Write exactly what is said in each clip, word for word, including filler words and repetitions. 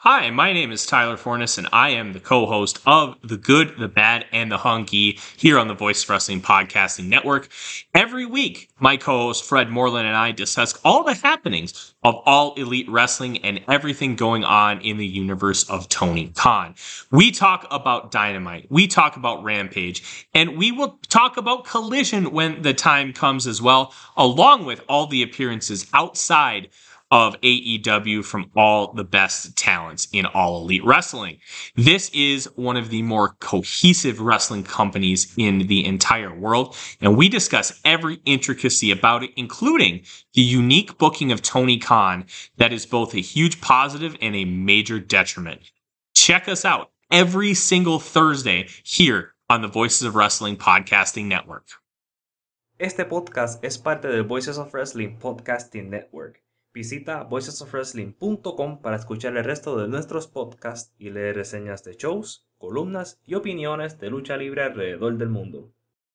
Hi, my name is Tyler Fornes, and I am the co-host of The Good, the Bad, and the Hunky here on the Voice of Wrestling Podcasting Network. Every week, my co-host Fred Moreland and I discuss all the happenings of All Elite Wrestling and everything going on in the universe of Tony Khan. We talk about Dynamite, we talk about Rampage, and we will talk about Collision when the time comes as well, along with all the appearances outside of A E W from all the best talents in All Elite Wrestling. This is one of the more cohesive wrestling companies in the entire world, and we discuss every intricacy about it, including the unique booking of Tony Khan that is both a huge positive and a major detriment. Check us out every single Thursday here on the Voices of Wrestling Podcasting Network. Este podcast es parte del Voices of Wrestling Podcasting Network. Visita voices of wrestling punto com para escuchar el resto de nuestros podcasts y leer reseñas de shows, columnas y opiniones de lucha libre alrededor del mundo.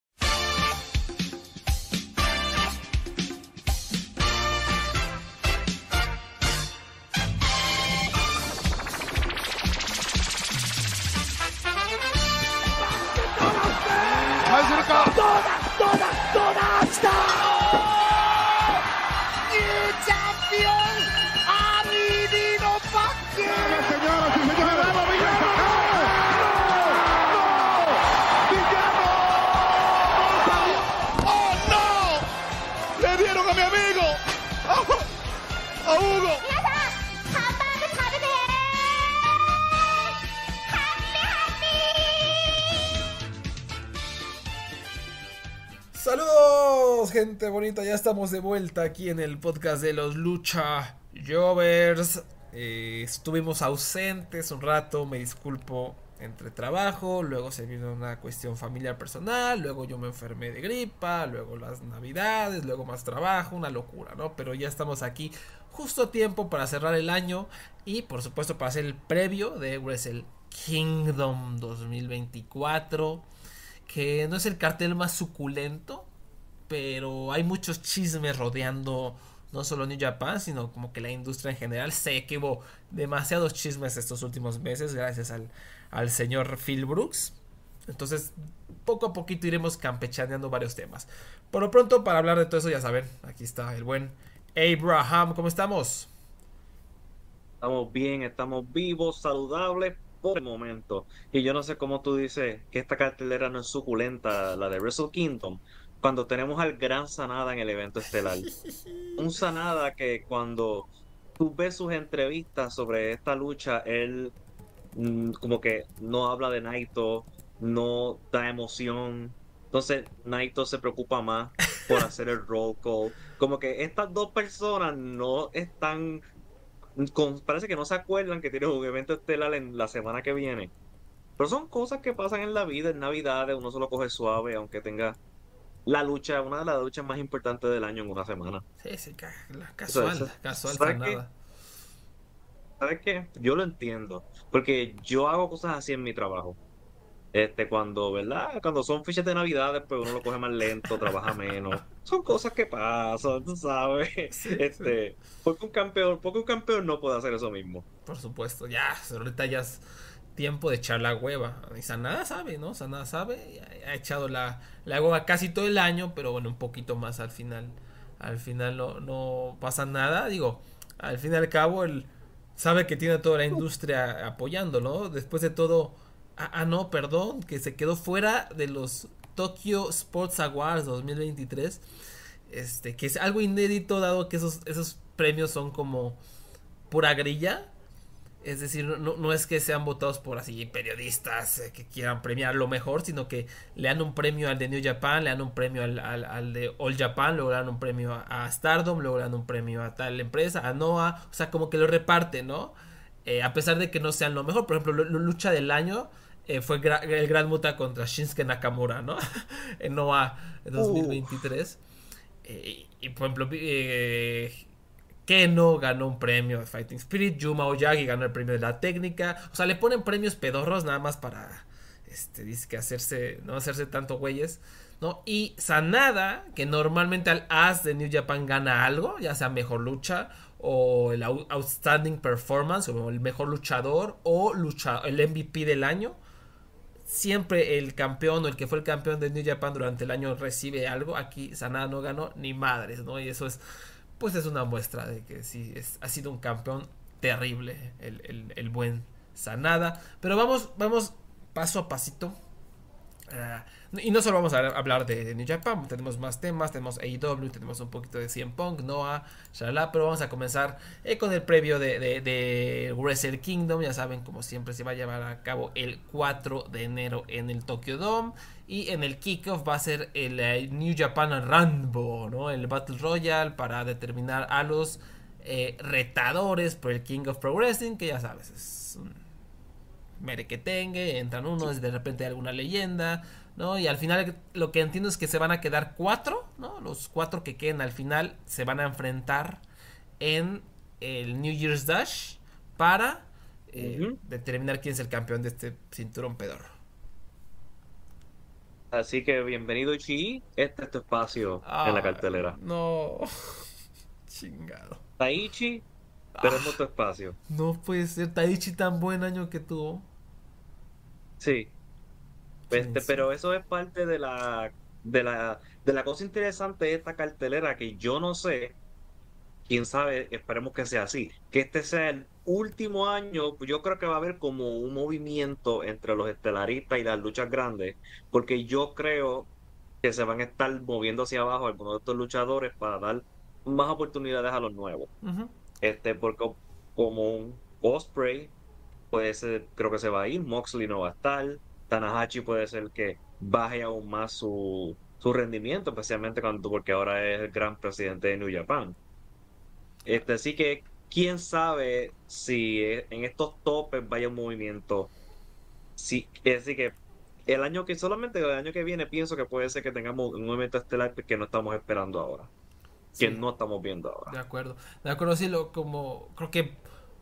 Saludos, gente bonita, ya estamos de vuelta aquí en el podcast de los Lucha Jovers. Eh, estuvimos ausentes un rato, me disculpo, entre trabajo, luego se vino una cuestión familiar personal, luego yo me enfermé de gripa, luego las navidades, luego más trabajo, una locura, ¿no? Pero ya estamos aquí justo a tiempo para cerrar el año y por supuesto para hacer el previo de Wrestle Kingdom dos mil veinticuatro, que no es el cartel más suculento, pero hay muchos chismes rodeando no solo New Japan, sino como que la industria en general. Sé que hubo demasiados chismes estos últimos meses gracias al, al señor Phil Brooks. Entonces, poco a poquito iremos campechaneando varios temas. Por lo pronto, para hablar de todo eso, ya saben, aquí está el buen Abraham. ¿Cómo estamos? Estamos bien, estamos vivos, saludables por el momento. Y yo no sé cómo tú dices que esta cartelera no es suculenta, la de Wrestle Kingdom, cuando tenemos al gran Sanada en el evento estelar. Un Sanada que cuando tú ves sus entrevistas sobre esta lucha, él mm, como que no habla de Naito, no da emoción. Entonces Naito se preocupa más por hacer el roll call. Como que estas dos personas no están... Con, parece que no se acuerdan que tienen un evento estelar en la semana que viene. Pero son cosas que pasan en la vida, en Navidades, uno se lo coge suave, aunque tenga la lucha, una de las luchas más importantes del año en una semana. Sí, sí, casual, Eso, eso, casual, ¿sabes qué? nada. ¿Sabes qué? Yo lo entiendo, porque yo hago cosas así en mi trabajo. Este, cuando, ¿verdad? Cuando son fichas de Navidades, pues uno lo coge más lento, trabaja menos. Son cosas que pasan, tú sabes. Sí, Este, sí. porque un campeón, porque un campeón no puede hacer eso mismo. Por supuesto, ya, ahorita ya es tiempo de echar la hueva. Y Sanada sabe, ¿no? Sanada sabe, ha echado la, la hueva casi todo el año, pero bueno, un poquito más al final. Al final no, no pasa nada, digo, al fin y al cabo él sabe que tiene toda la industria apoyándolo, ¿no? Después de todo, ah, ah, no, perdón, que se quedó fuera de los Tokyo Sports Awards dos mil veintitrés, este, que es algo inédito dado que esos, esos premios son como pura grilla. Es decir, no, no es que sean votados por así periodistas eh, que quieran premiar lo mejor, sino que le dan un premio al de New Japan, le dan un premio al, al, al de All Japan, luego le dan un premio a, a Stardom, luego le dan un premio a tal empresa, a Noah, o sea, como que lo reparten, ¿no? Eh, a pesar de que no sean lo mejor. Por ejemplo, la lucha del año eh, fue gra- el Gran Muta contra Shinsuke Nakamura, ¿no? En Noah dos mil veintitrés. Uh. Eh, y, por ejemplo, eh, Keno ganó un premio de Fighting Spirit, Yuma Oyagi ganó el premio de la técnica. O sea, le ponen premios pedorros nada más para este, dice que hacerse, no hacerse tanto güeyes, ¿no? Y Sanada, que normalmente al as de New Japan gana algo, ya sea mejor lucha o el Outstanding Performance, o el mejor luchador, o lucha, el M V P del año. Siempre el campeón o el que fue el campeón de New Japan durante el año recibe algo. Aquí Sanada no ganó ni madres, ¿no? Y eso es, pues es una muestra de que sí, es, ha sido un campeón terrible el, el, el buen Sanada. Pero vamos, vamos paso a pasito. Uh, y no solo vamos a hablar de, de New Japan, tenemos más temas, tenemos A E W, tenemos un poquito de C M Punk, Noah, shalala, pero vamos a comenzar eh, con el previo de, de, de Wrestle Kingdom. Ya saben, como siempre, se va a llevar a cabo el cuatro de enero en el Tokyo Dome, y en el kickoff va a ser el eh, New Japan Rumble, ¿no? El Battle Royale para determinar a los eh, retadores por el King of Pro Wrestling, que ya sabes, es un merequetengue, entran unos, de repente hay alguna leyenda, ¿no? Y al final lo que entiendo es que se van a quedar cuatro, ¿no? Los cuatro que queden al final se van a enfrentar en el New Year's Dash para eh, uh-huh. determinar quién es el campeón de este cinturón pedorro. Así que bienvenido, Chi. Este es tu espacio ah, en la cartelera. No, chingado. Taichi, tenemos ah, tu espacio. No puede ser, Taichi tan buen año que tuvo. Sí. Este, pero eso es parte de la, de la de la cosa interesante de esta cartelera, que yo no sé, quién sabe, esperemos que sea así, que este sea el último año. Yo creo que va a haber como un movimiento entre los estelaristas y las luchas grandes, porque yo creo que se van a estar moviendo hacia abajo algunos de estos luchadores para dar más oportunidades a los nuevos. Uh-huh. Este, porque como un Ospreay puede ser, creo que se va a ir, Moxley no va a estar, Tanahashi puede ser que baje aún más su, su rendimiento, especialmente cuando, porque ahora es el gran presidente de New Japan. Este, así que quién sabe si en estos topes vaya un movimiento. Sí, es decir que el año que solamente el año que viene pienso que puede ser que tengamos un movimiento estelar que no estamos esperando ahora, sí, que no estamos viendo ahora. De acuerdo, de acuerdo, sí, lo, como creo que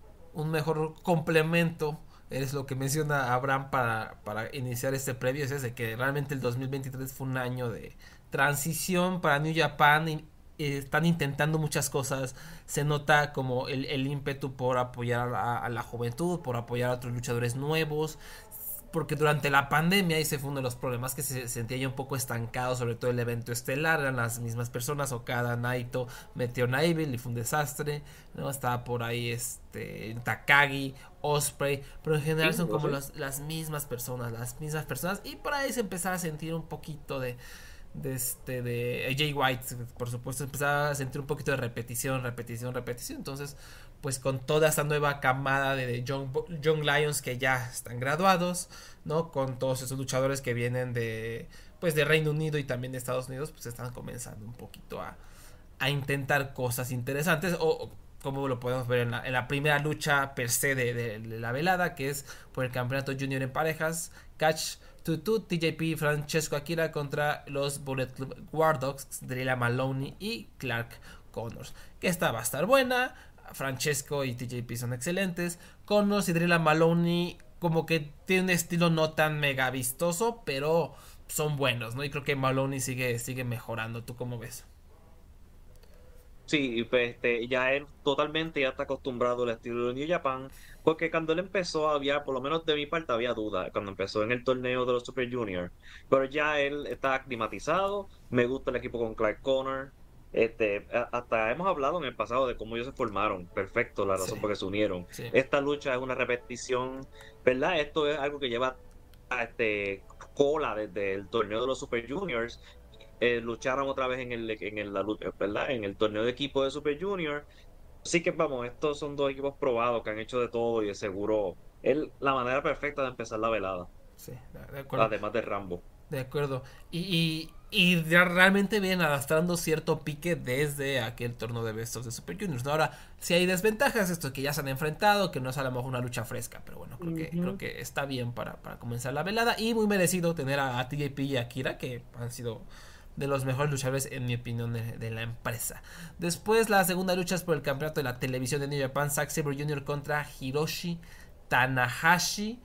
un mejor complemento es lo que menciona Abraham para, para iniciar este previo, es ese, que realmente el dos mil veintitrés fue un año de transición para New Japan, y, y están intentando muchas cosas, se nota como el, el ímpetu por apoyar a, a la juventud, por apoyar a otros luchadores nuevos, porque durante la pandemia ese fue uno de los problemas, que se sentía ya un poco estancado, sobre todo el evento estelar, eran las mismas personas, Okada, Naito, metió Neville y fue un desastre, ¿no? Estaba por ahí este Takagi, Ospreay, pero en general sí, son como las, las mismas personas, las mismas personas, y por ahí se empezaba a sentir un poquito de de este de Jay White, por supuesto, empezaba a sentir un poquito de repetición, repetición, repetición. Entonces, pues con toda esta nueva camada de Young, Young Lions que ya están graduados, ¿no? Con todos esos luchadores que vienen de pues de Reino Unido y también de Estados Unidos, pues están comenzando un poquito a, a intentar cosas interesantes, o como lo podemos ver en la, en la primera lucha per se de, de, de la velada, que es por el campeonato junior en parejas, Catch Tutu, T J P y Francesco Akira contra los Bullet Club War Dogs, Drilla Maloney y Clark Connors, que esta va a estar buena. Francesco y T J P son excelentes, Connors y Drilla Maloney como que tiene un estilo no tan mega vistoso, pero son buenos, ¿no? Y creo que Maloney sigue, sigue mejorando. ¿Tú cómo ves? Sí, pues este, ya él totalmente ya está acostumbrado al estilo de New Japan, porque cuando él empezó había, por lo menos de mi parte, había duda cuando empezó en el torneo de los Super Junior, pero ya él está aclimatizado. Me gusta el equipo con Clark Connor, este, hasta hemos hablado en el pasado de cómo ellos se formaron, perfecto, la razón sí. por que se unieron. Sí. Esta lucha es una repetición, ¿verdad? Esto es algo que lleva a este, cola desde el torneo de los Super Juniors. Eh, lucharon otra vez en el en el, la, ¿verdad? en el torneo de equipo de Super Junior. Así que vamos, estos son dos equipos probados que han hecho de todo, y de seguro es la manera perfecta de empezar la velada. Sí, de acuerdo. Además de Rambo. De acuerdo. Y, y, y realmente vienen arrastrando cierto pique desde aquel torneo de Best of the Super Juniors, ¿no? Ahora, si hay desventajas, esto que ya se han enfrentado, que no es a lo mejor una lucha fresca, pero bueno, creo, uh-huh. que, creo que está bien para, para comenzar la velada, y muy merecido tener a, a T J P y a Akira, que han sido de los mejores luchadores en mi opinión de, de la empresa. Después la segunda lucha es por el campeonato de la televisión de New Japan, Zack Sabre junior contra Hiroshi Tanahashi.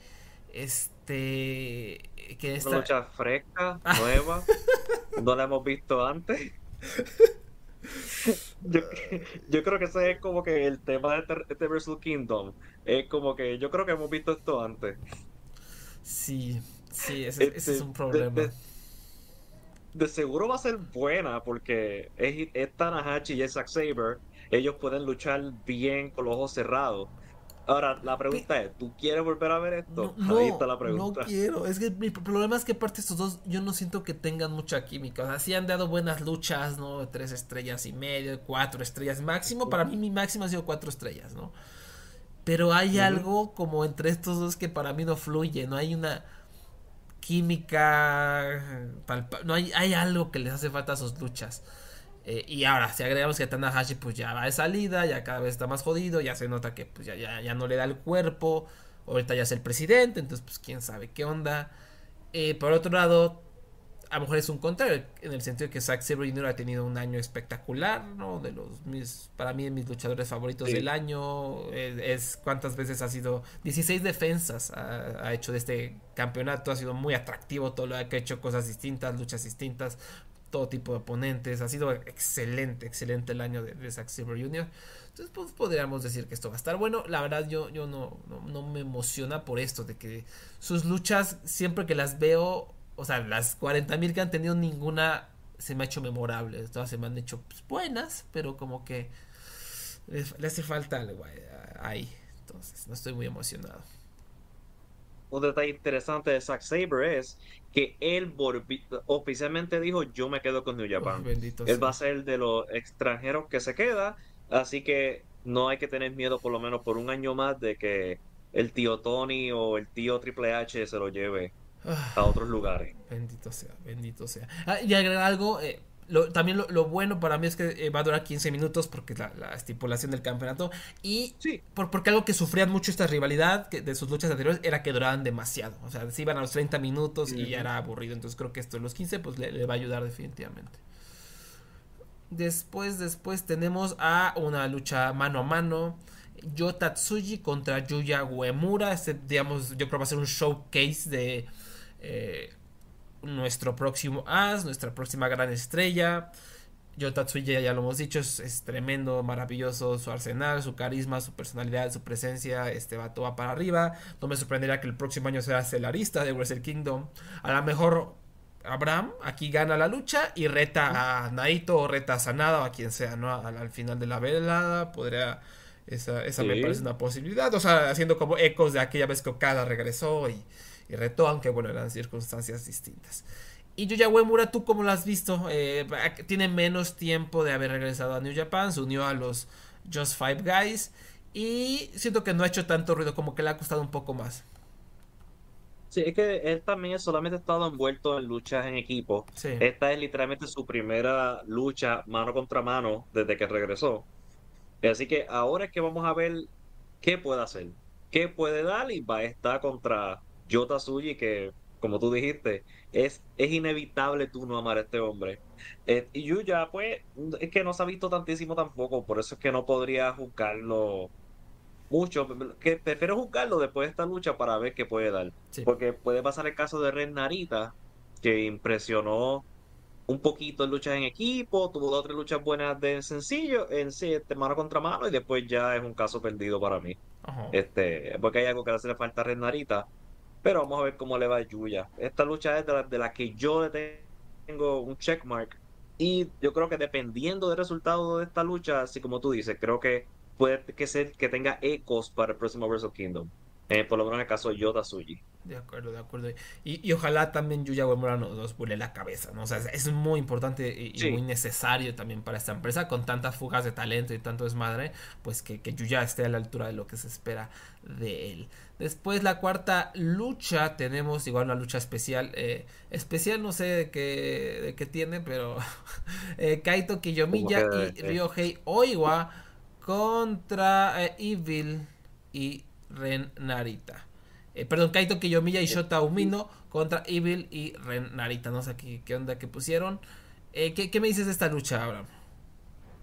Este que esta... Una lucha fresca, nueva, no la hemos visto antes. Yo, yo creo que ese es como que el tema de este, este Wrestle Kingdom. Es como que yo creo que hemos visto esto antes. Sí, sí, ese, ese es Este, un de, problema. de- de seguro va a ser buena porque es, es Tanahashi y es Zack Saber. Ellos pueden luchar bien con los ojos cerrados. Ahora, la Pe- pregunta es, ¿tú quieres volver a ver No, esto? Ahí está no, la no pregunta. quiero. Es que mi problema es que aparte estos dos yo no siento que tengan mucha química. O sea, sí han dado buenas luchas, ¿no? Tres estrellas y medio, cuatro estrellas máximo. Para mí mi máximo ha sido cuatro estrellas, ¿no? Pero hay Ujú. algo como entre estos dos que para mí no fluye. No hay una química, palpa- no hay, hay algo que les hace falta a sus luchas. Eh, y ahora, si agregamos que Tanahashi pues ya va de salida, ya cada vez está más jodido, ya se nota que pues ya, ya, ya no le da el cuerpo, ahorita ya es el presidente, entonces pues quién sabe qué onda. Eh, por otro lado, a lo mejor es un contrario, en el sentido de que Zack Sabre junior ha tenido un año espectacular, ¿no? De los mis, para mí, de mis luchadores favoritos del Sí. año. Es, es cuántas veces ha sido, dieciséis defensas ha, ha hecho de este campeonato, ha sido muy atractivo todo lo que ha hecho, cosas distintas, luchas distintas, todo tipo de oponentes, ha sido excelente, excelente el año de, de Zack Sabre junior Entonces pues, podríamos decir que esto va a estar bueno. La verdad yo, yo no, no, no me emociona por esto, de que sus luchas siempre que las veo, o sea, las cuarenta mil que han tenido, ninguna se me ha hecho memorable. Todas se me han hecho pues, buenas, pero como que le, le hace falta algo ahí. Entonces, no estoy muy emocionado. Un detalle interesante de Zack Sabre es que él volvi- oficialmente dijo, yo me quedo con New Uf, Japan. bendito Él va a sea. ser de los extranjeros que se queda, así que no hay que tener miedo por lo menos por un año más de que el tío Tony o el tío Triple H se lo lleve a Ah, otros lugares. bendito sea, bendito sea. Ah, y agregar algo, eh, lo, también lo, lo, bueno para mí es que eh, va a durar quince minutos porque es la, la estipulación del campeonato. Y Sí. por, porque algo que sufrían mucho esta rivalidad que de sus luchas anteriores era que duraban demasiado. O sea, se iban a los treinta minutos y ya Ujú. era aburrido. Entonces creo que esto de los quince pues le, le va a ayudar definitivamente. Después, después tenemos a una lucha mano a mano. Yo Tatsuji contra Yuya Uemura. Este, digamos, yo creo que va a ser un showcase de eh, nuestro próximo as, nuestra próxima gran estrella. Yo Tatsuya, ya lo hemos dicho, es, es tremendo, maravilloso su arsenal, su carisma, su personalidad, su presencia. Este vato va para arriba. No me sorprendería que el próximo año sea celarista de Wrestle Kingdom. A lo mejor Abraham aquí gana la lucha y reta a Naito o reta a Sanada o a quien sea, ¿no? Al, al final de la velada podría. Esa, esa me parece Sí. una posibilidad. O sea, haciendo como ecos de aquella vez que Okada regresó y, y retó, aunque bueno, eran circunstancias distintas. Y Yuya Uemura, ¿tú cómo lo has visto? Eh, tiene menos tiempo de haber regresado a New Japan, se unió a los Just Five Guys y siento que no ha hecho tanto ruido, como que le ha costado un poco más. Sí, es que él también solamente ha estado envuelto en luchas en equipo. Sí. Esta es literalmente su primera lucha mano contra mano desde que regresó. Así que ahora es que vamos a ver qué puede hacer, qué puede dar y va a estar contra Yota Tsuji, que como tú dijiste, es, es inevitable tú no amar a este hombre. Eh, y Yuya, pues, es que no se ha visto tantísimo tampoco, por eso es que no podría juzgarlo mucho, que prefiero juzgarlo después de esta lucha para ver qué puede dar. Sí. Porque puede pasar el caso de Ren Narita, que impresionó un poquito en luchas en equipo, tuvo dos o tres luchas buenas de sencillo, en sí, este, mano contra mano, y después ya es un caso perdido para mí. Ajá. Este, porque hay algo que le hace falta a Ren Narita, pero vamos a ver cómo le va a Yuya. Esta lucha es de la, de la que yo le tengo un checkmark, y yo creo que dependiendo del resultado de esta lucha, así como tú dices, creo que puede que ser que tenga ecos para el próximo Wrestle Kingdom. Eh, por lo menos en el caso de Yota Tsuji. De acuerdo, de acuerdo. Y, y ojalá también Yuya Uemura nos, nos vuele la cabeza, ¿no? O sea, es, es muy importante y, y muy Sí, necesario también para esta empresa, con tantas fugas de talento y tanto desmadre, pues que, que Yuya esté a la altura de lo que se espera de él. Después la cuarta lucha, tenemos igual una lucha especial. Eh, especial no sé de qué, de qué tiene, pero eh, Kaito como que Kiyomiya y eh, Ryohei Oiwa contra eh, Evil y Ren Narita. Eh, perdón, Kaito Kiyomiya y Shota Umino contra Evil y Ren Narita. No sé qué, qué onda que pusieron. Eh, ¿qué, ¿Qué me dices de esta lucha, Abraham?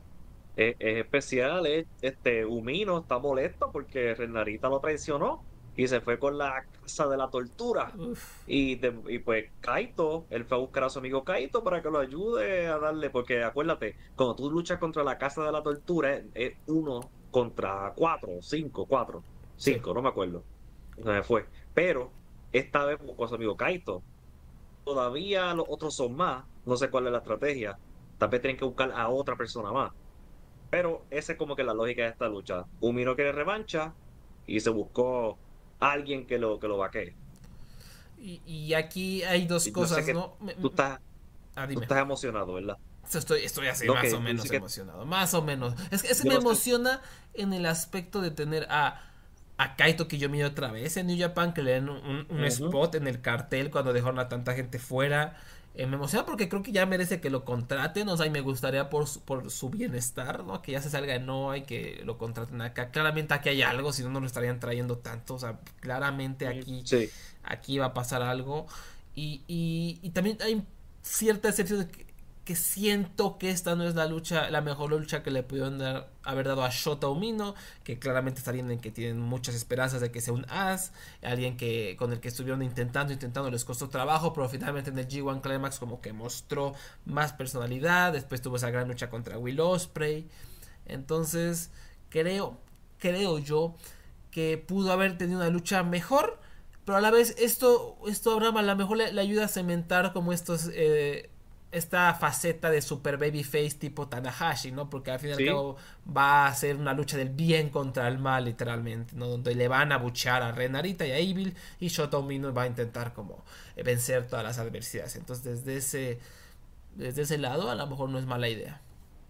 Es, es especial, es- este Umino está molesto porque Renarita lo traicionó y se fue con la casa de la tortura. Uf. Y, de- y pues Kaito, él fue a buscar a su amigo Kaito para que lo ayude a darle, porque acuérdate, cuando tú luchas contra la casa de la tortura, es, es uno contra cuatro, cinco, cuatro, Sí. cinco, no me acuerdo. Se me fue. Pero esta vez buscó a su amigo Kaito. Todavía los otros son más, no sé cuál es la estrategia. Tal vez tienen que buscar a otra persona más. Pero esa es como que la lógica de esta lucha. Umino quiere revancha y se buscó a alguien que lo, que lo vaquee. Y, y aquí hay dos Y yo sé cosas, que ¿no? Me- tú me- estás, ah, tú dime. estás emocionado, ¿verdad? Estoy, estoy así No, más que o tú menos dices que emocionado. Más o menos. Es, que- es que yo me no sé. emociona en el aspecto de tener a, a Kaito Kiyomi otra vez en New Japan, que le den un, un Ujú. spot en el cartel cuando dejaron a tanta gente fuera. Eh, me emociona porque creo que ya merece que lo contraten. O sea, y me gustaría por su, por su bienestar, ¿no? Que ya se salga de Noah y que lo contraten acá. Claramente aquí hay algo, si no, no lo estarían trayendo tanto. O sea, claramente aquí, Sí, aquí va a pasar algo. Y, y, y también hay cierta excepción de que, que siento que esta no es la lucha, la mejor lucha que le pudieron dar, haber dado a Shota Umino, que claramente es alguien en que tienen muchas esperanzas de que sea un as, alguien que con el que estuvieron intentando, intentando, les costó trabajo, pero finalmente en el G uno Climax como que mostró más personalidad, después tuvo esa gran lucha contra Will Ospreay, entonces creo, creo yo que pudo haber tenido una lucha mejor, pero a la vez esto, esto Abraham a lo mejor le, le ayuda a cementar como estos, eh, esta faceta de super babyface tipo Tanahashi, ¿no? Porque al fin y al sí. cabo va a ser una lucha del bien contra el mal, literalmente, ¿no? Donde le van a buchar a Renarita y a Evil y Shota Umino va a intentar como eh, vencer todas las adversidades. Entonces desde ese, desde ese lado a lo mejor no es mala idea.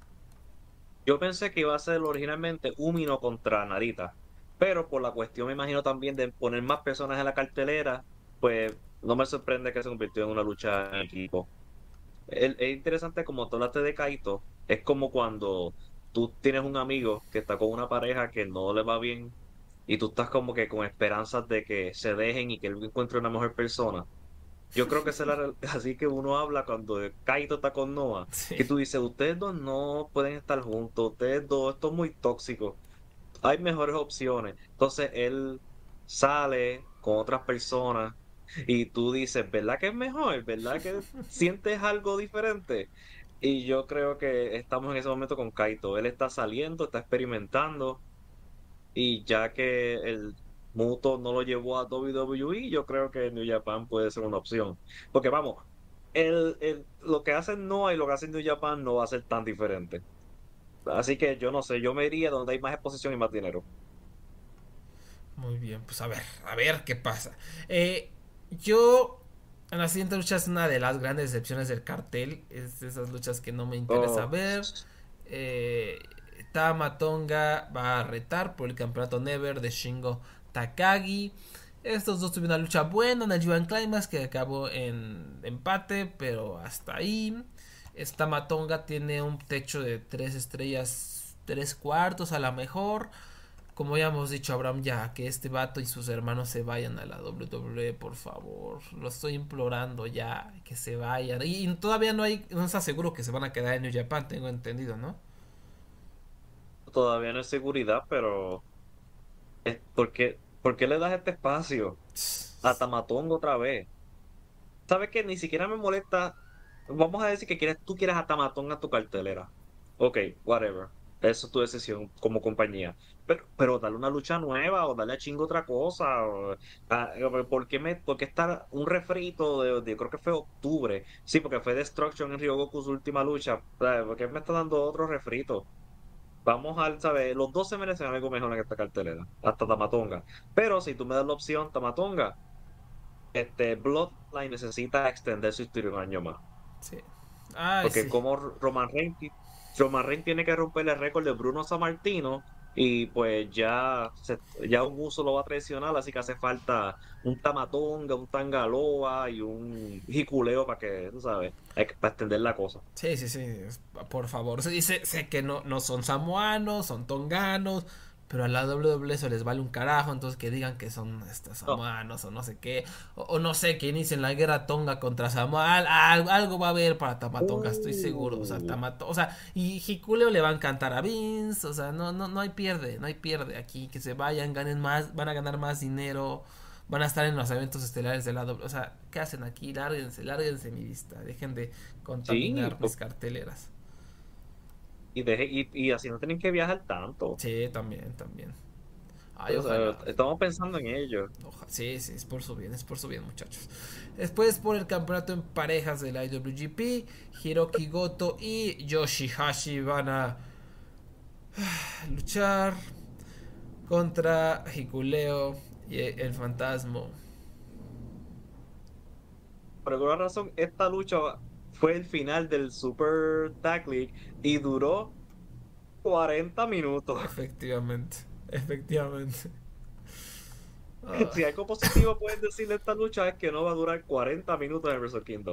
Yo pensé que iba a ser originalmente Umino contra Narita, pero por la cuestión, me imagino también de poner más personas en la cartelera, pues no me sorprende que se convirtió en una lucha en equipo. Es, es interesante como tú hablaste de Kaito, es como cuando tú tienes un amigo que está con una pareja que no le va bien y tú estás como que con esperanzas de que se dejen y que él encuentre una mejor persona. Yo creo que esa es la re- así que uno habla cuando Kaito está con Noah, que Sí. tú dices, ustedes dos no pueden estar juntos, ustedes dos, esto es muy tóxico, hay mejores opciones. Entonces él sale con otras personas y tú dices, ¿verdad que es mejor? ¿Verdad que sientes algo diferente? Y yo creo que estamos en ese momento con Kaito. Él está saliendo, está experimentando y ya que el Muto no lo llevó a W W E, yo creo que New Japan puede ser una opción. Porque vamos, el, el- lo que hacen Noah y lo que hacen New Japan no va a ser tan diferente. Así que yo no sé, yo me iría donde hay más exposición y más dinero. Muy bien, pues a ver, a ver qué pasa. Eh, yo, en la siguiente lucha es una de las grandes decepciones del cartel. Es de esas luchas que no me interesa Oh, ver. Eh, Tama Tonga va a retar por el campeonato Never de Shingo Takagi. Estos dos tuvieron una lucha buena en el G uno Climax que acabó en empate, pero hasta ahí. Esta Matonga tiene un techo de tres estrellas, tres cuartos a la mejor. Como ya hemos dicho, Abraham, ya que este vato y sus hermanos se vayan a la W W E, por favor. Lo estoy implorando ya, que se vayan. Y, y todavía no hay, no está seguro que se van a quedar en New Japan, tengo entendido, ¿no? todavía no es seguridad, pero es porque, ¿por qué le das este espacio a Tamatongo otra vez? ¿Sabes qué? Ni siquiera me molesta. Vamos a decir que quieres, tú quieres a Tamatonga en tu cartelera. Ok, whatever. Eso es tu decisión como compañía. Pero, pero dale una lucha nueva o dale a chingo otra cosa. O, ah, ¿por qué, me, por qué está un refrito de, de- creo que fue octubre? Sí, porque fue Destruction en Ryogoku su última lucha. ¿Sabes? ¿Por qué me está dando otro refrito? Vamos al, ¿sabes? Los dos se merecen algo mejor en esta cartelera. Hasta Tamatonga. Pero si tú me das la opción, Tamatonga, este Bloodline necesita extender su historia un año más. Sí. Ay, Porque sí. como Roman Reigns, Roman Reigns tiene que romper el récord de Bruno Sammartino y pues ya, se- ya un uso lo va a traicionar, así que hace falta un Tamatonga, un Tangaloa y un Hikuleo para que, tú sabes, hay que, para extender la cosa. Sí, sí, sí. Por favor. Sí, sé, sé que no, no son samoanos, son tonganos. pero a la W W E eso les vale un carajo, entonces que digan que son estos No, samoanos o no sé qué, o, o no sé, que inicien la guerra Tonga contra Samoa, al- al- algo va a haber para Tamatonga, estoy seguro, o sea, uh, Tamato, o sea, y Hikuleo le va a encantar a Vince, o sea, no, no, no hay pierde, no hay pierde aquí, que se vayan, ganen más, van a ganar más dinero, van a estar en los eventos estelares de la W, o sea, ¿qué hacen aquí? Lárguense, lárguense mi vista, dejen de sí, contaminar mis po- carteleras. y, deje, y, y así no tienen que viajar tanto. Sí, también, también. Ay, O sea, ojalá. estamos pensando en ello. Oja- sí, sí, es por su bien, es por su bien, muchachos. Después por el campeonato en parejas del I W G P, Hiroki Goto y Yoshihashi van a luchar contra Hikuleo y el fantasma. Por alguna razón, esta lucha fue el final del Super Tag League y duró cuarenta minutos. Efectivamente, efectivamente. Si Ah, algo positivo puedes decirle a esta lucha es que no va a durar cuarenta minutos en Wrestle Kingdom.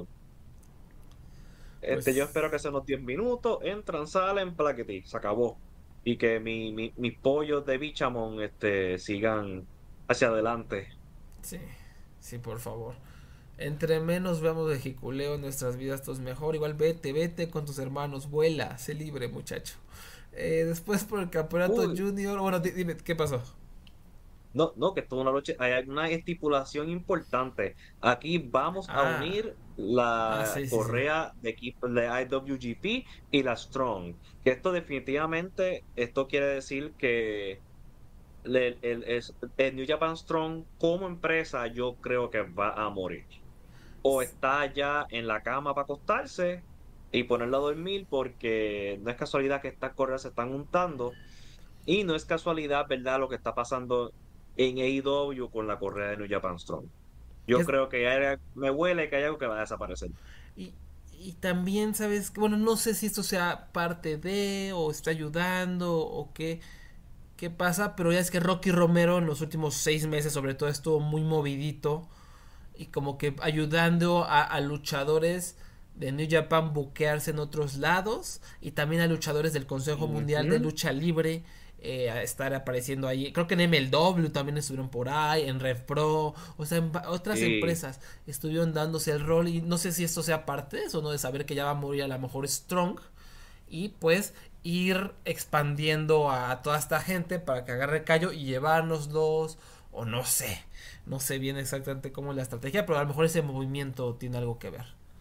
Este, yo pues espero que sean unos diez minutos, entran, salen, plaquetí, se acabó. Y que mi, mi- mis pollos de Bichamon este, sigan hacia adelante. sí, sí, por favor. Entre menos veamos de Hikuleo en nuestras vidas, pues mejor. Igual vete, vete con tus hermanos, vuela, sé libre, muchacho. Eh, después por el campeonato Uy, junior, bueno, di- dime, ¿qué pasó? no, no, que esto es una lucha, hay una estipulación importante. Aquí vamos a Ah, unir ah, la sí, sí, sí. correa de equipo de I W G P y la Strong. Que esto definitivamente, esto quiere decir que el, el- es- el New Japan Strong como empresa yo creo que va a morir. O está ya en la cama para acostarse y ponerlo a dormir porque no es casualidad que estas correas se están untando y no es casualidad, ¿verdad? Lo que está pasando en A E W con la correa de New Japan Strong. Yo Es- creo que hay- me huele que hay algo que va a desaparecer. y, y también, ¿sabes? Bueno, no sé si esto sea parte de, o está ayudando, o qué, qué pasa, pero ya es que Rocky Romero en los últimos seis meses, sobre todo, estuvo muy movidito y como que ayudando a, a luchadores de New Japan buquearse en otros lados y también a luchadores del Consejo Mundial de Ujú. Lucha Libre eh, a estar apareciendo ahí. Creo que en M L W también estuvieron por ahí, en Rev Pro, o sea, en otras Sí, empresas estuvieron dándose el rol y no sé si esto sea parte de eso, ¿no? De saber que ya va a morir a lo mejor Strong y pues ir expandiendo a toda esta gente para que agarre callo y llevárnoslos o no sé, no sé bien exactamente cómo es la estrategia, pero a lo mejor ese movimiento tiene algo que ver.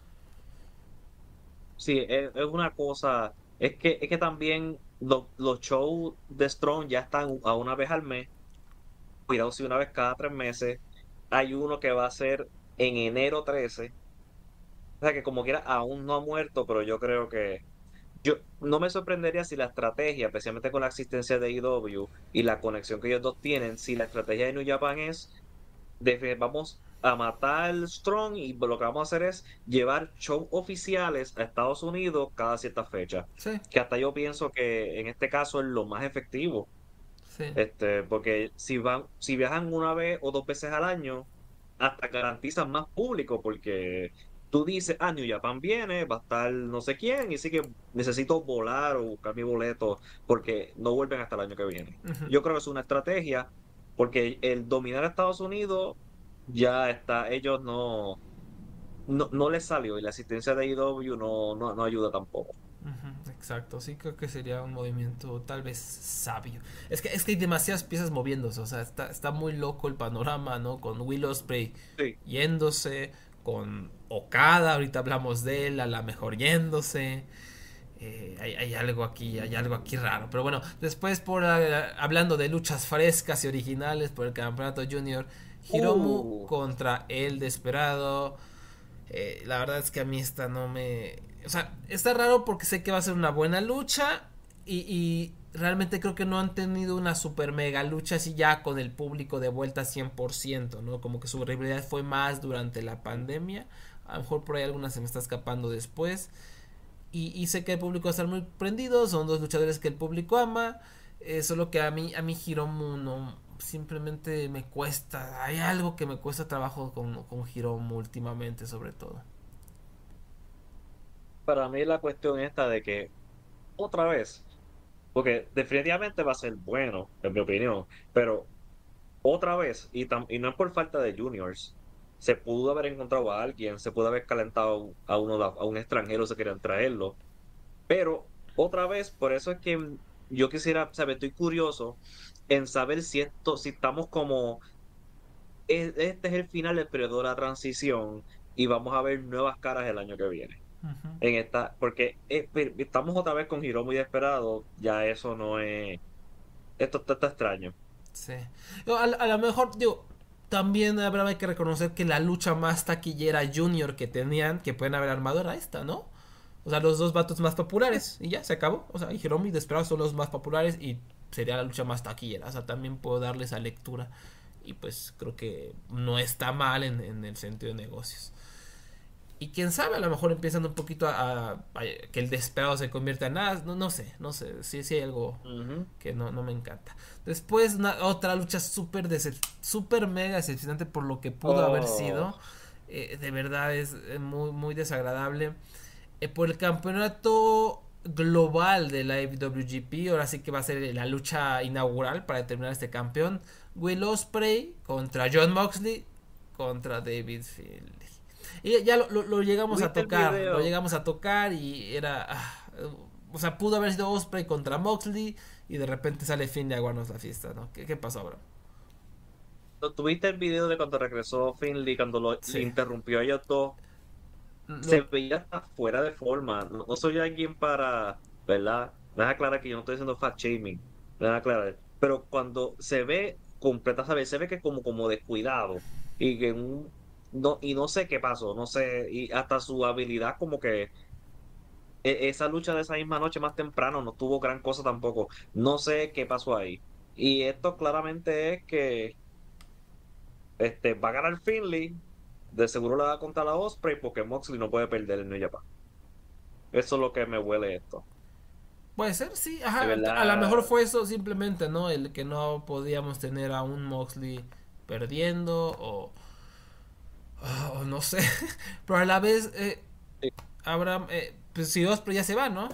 sí, es, es una cosa, es que, es que también lo- los shows de Strong ya están a una vez al mes, cuidado si una vez cada tres meses. Hay uno que va a ser en enero trece. O sea que como quiera aún no ha muerto, pero yo creo que yo no me sorprendería si la estrategia, especialmente con la existencia de A E W y la conexión que ellos dos tienen, si la estrategia de New Japan es de que vamos a matar Strong y lo que vamos a hacer es llevar shows oficiales a Estados Unidos cada cierta fecha. Sí, Que hasta yo pienso que en este caso es lo más efectivo. sí. Este, porque si van, si viajan una vez o dos veces al año, hasta garantizan más público, porque tú dices, ah, New Japan viene, va a estar no sé quién, y sí que necesito volar o buscar mi boleto, porque no vuelven hasta el año que viene. Ujú. Yo creo que es una estrategia, porque el dominar a Estados Unidos ya está, ellos no, no, no les salió, y la asistencia de A E W no, no, no ayuda tampoco. Ujú, exacto, sí creo que sería un movimiento tal vez sabio. Es que es que hay demasiadas piezas moviéndose, o sea, está, está muy loco el panorama, ¿no? Con Will Ospreay Sí, yéndose, con Okada, ahorita hablamos de él, a la mejor yéndose. Eh, hay, hay algo aquí, hay algo aquí raro. Pero bueno, después por eh, hablando de luchas frescas y originales por el campeonato junior, Hiromu uh, contra el Desperado. Eh, la verdad es que a mí esta no me... O sea, está raro porque sé que va a ser una buena lucha y, y realmente creo que no han tenido una super mega lucha así ya con el público de vuelta cien por ciento, ¿no? Como que su rivalidad fue más durante la pandemia. A lo mejor por ahí alguna se me está escapando después. Y, y sé que el público va a estar muy prendido. Son dos luchadores que el público ama. Eh, solo que a mí, a mí Hiromu no, simplemente me cuesta. Hay algo que me cuesta trabajo con, con Hiromu últimamente, sobre todo. para mí la cuestión esta de que otra vez. porque definitivamente va a ser bueno, en mi opinión, pero otra vez, y, tam- y no es por falta de juniors, se pudo haber encontrado a alguien, se pudo haber calentado a uno, de- a un extranjero si querían traerlo, pero otra vez, por eso es que yo quisiera saber, estoy curioso en saber si esto, si estamos como, e- este es el final del periodo de la transición y vamos a ver nuevas caras el año que viene. Ujú. En esta, porque eh, pe- estamos otra vez con Hiro muy desesperado, ya eso no es, esto está, está extraño. Sí. Yo, A, a lo mejor, digo, también habrá que reconocer que la lucha más taquillera junior que tenían, que pueden haber armado, era esta, ¿no? O sea, los dos vatos más populares. Y ya, se acabó. O sea, y Hiromi y Desperado son los más populares y sería la lucha más taquillera. O sea, también puedo darle esa lectura. Y pues creo que no está mal en, en el sentido de negocios. Y quién sabe, a lo mejor empiezan un poquito a, a- a que el Desperado se convierta en nada. No, no sé, no sé. Sí, sí hay algo Ujú. que no, no me encanta. Después, una, otra lucha súper decep- súper mega decepcionante por lo que pudo haber Oh, sido. Eh, de verdad es eh, muy, muy desagradable. Eh, por el campeonato global de la W G P, ahora sí que va a ser la lucha inaugural para determinar este campeón. Will Ospreay contra John Moxley contra David Finlay. Y ya lo, lo, lo llegamos a ¿tuviste el tocar, lo video? llegamos a tocar y era... ah, o sea, pudo haber sido Osprey contra Moxley y de repente sale Finlay a aguarnos la fiesta, ¿no? ¿Qué, qué pasó, bro? ¿No ¿Tuviste el video de cuando regresó Finley, cuando lo le Sí. interrumpió a ellos dos? Se Lo, veía hasta fuera de forma. No, no soy alguien para, ¿verdad? Me deja aclarar que yo no estoy haciendo fat shaming. Me deja aclarar. Pero cuando se ve completa, ¿sabes? Se ve que como, como descuidado. Y que un, no, y no sé qué pasó, no sé. Y hasta su habilidad como que e- esa lucha de esa misma noche más temprano no tuvo gran cosa tampoco. No sé qué pasó ahí. Y esto claramente es que este, va a ganar Finley. De seguro le va a contar a Osprey porque Moxley no puede perder el New Japan. Eso es lo que me huele esto. puede ser, sí, De ajá. A lo mejor verdad, fue eso simplemente, ¿no? El que no podíamos tener a un Moxley perdiendo o, o no sé. Pero a la vez, eh, sí, Abraham, eh, pues si Osprey ya se va, ¿no?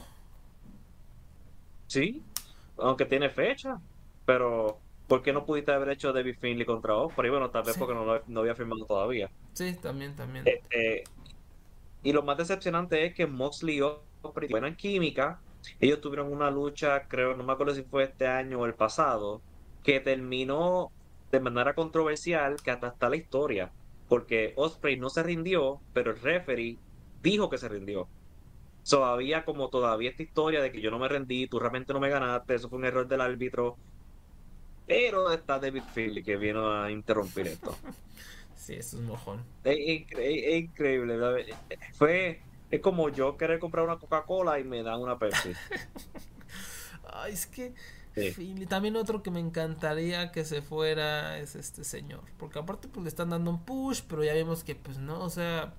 sí, aunque tiene fecha, pero ¿por qué no pudiste haber hecho David Finley contra Osprey? Bueno, tal vez Sí, porque no, lo- no había firmado todavía. sí, también, también. Este, y lo más decepcionante es que Moxley y Osprey buenan química. Ellos tuvieron una lucha, creo, no me acuerdo si fue este año o el pasado, que terminó de manera controversial, que hasta está la historia, porque Osprey no se rindió, pero el referee dijo que se rindió. So, había como todavía esta historia de que yo no me rendí, tú realmente no me ganaste, eso fue un error del árbitro, pero está David Finley que vino a interrumpir esto. Sí, eso es mojón. Es, incre- es- es increíble, ¿verdad? Fue, es como yo querer comprar una Coca-Cola y me dan una Pepsi. Ay, es que Sí. Finley, también otro que me encantaría que se fuera es este señor. Porque aparte pues le están dando un push, pero ya vimos que pues no, o sea,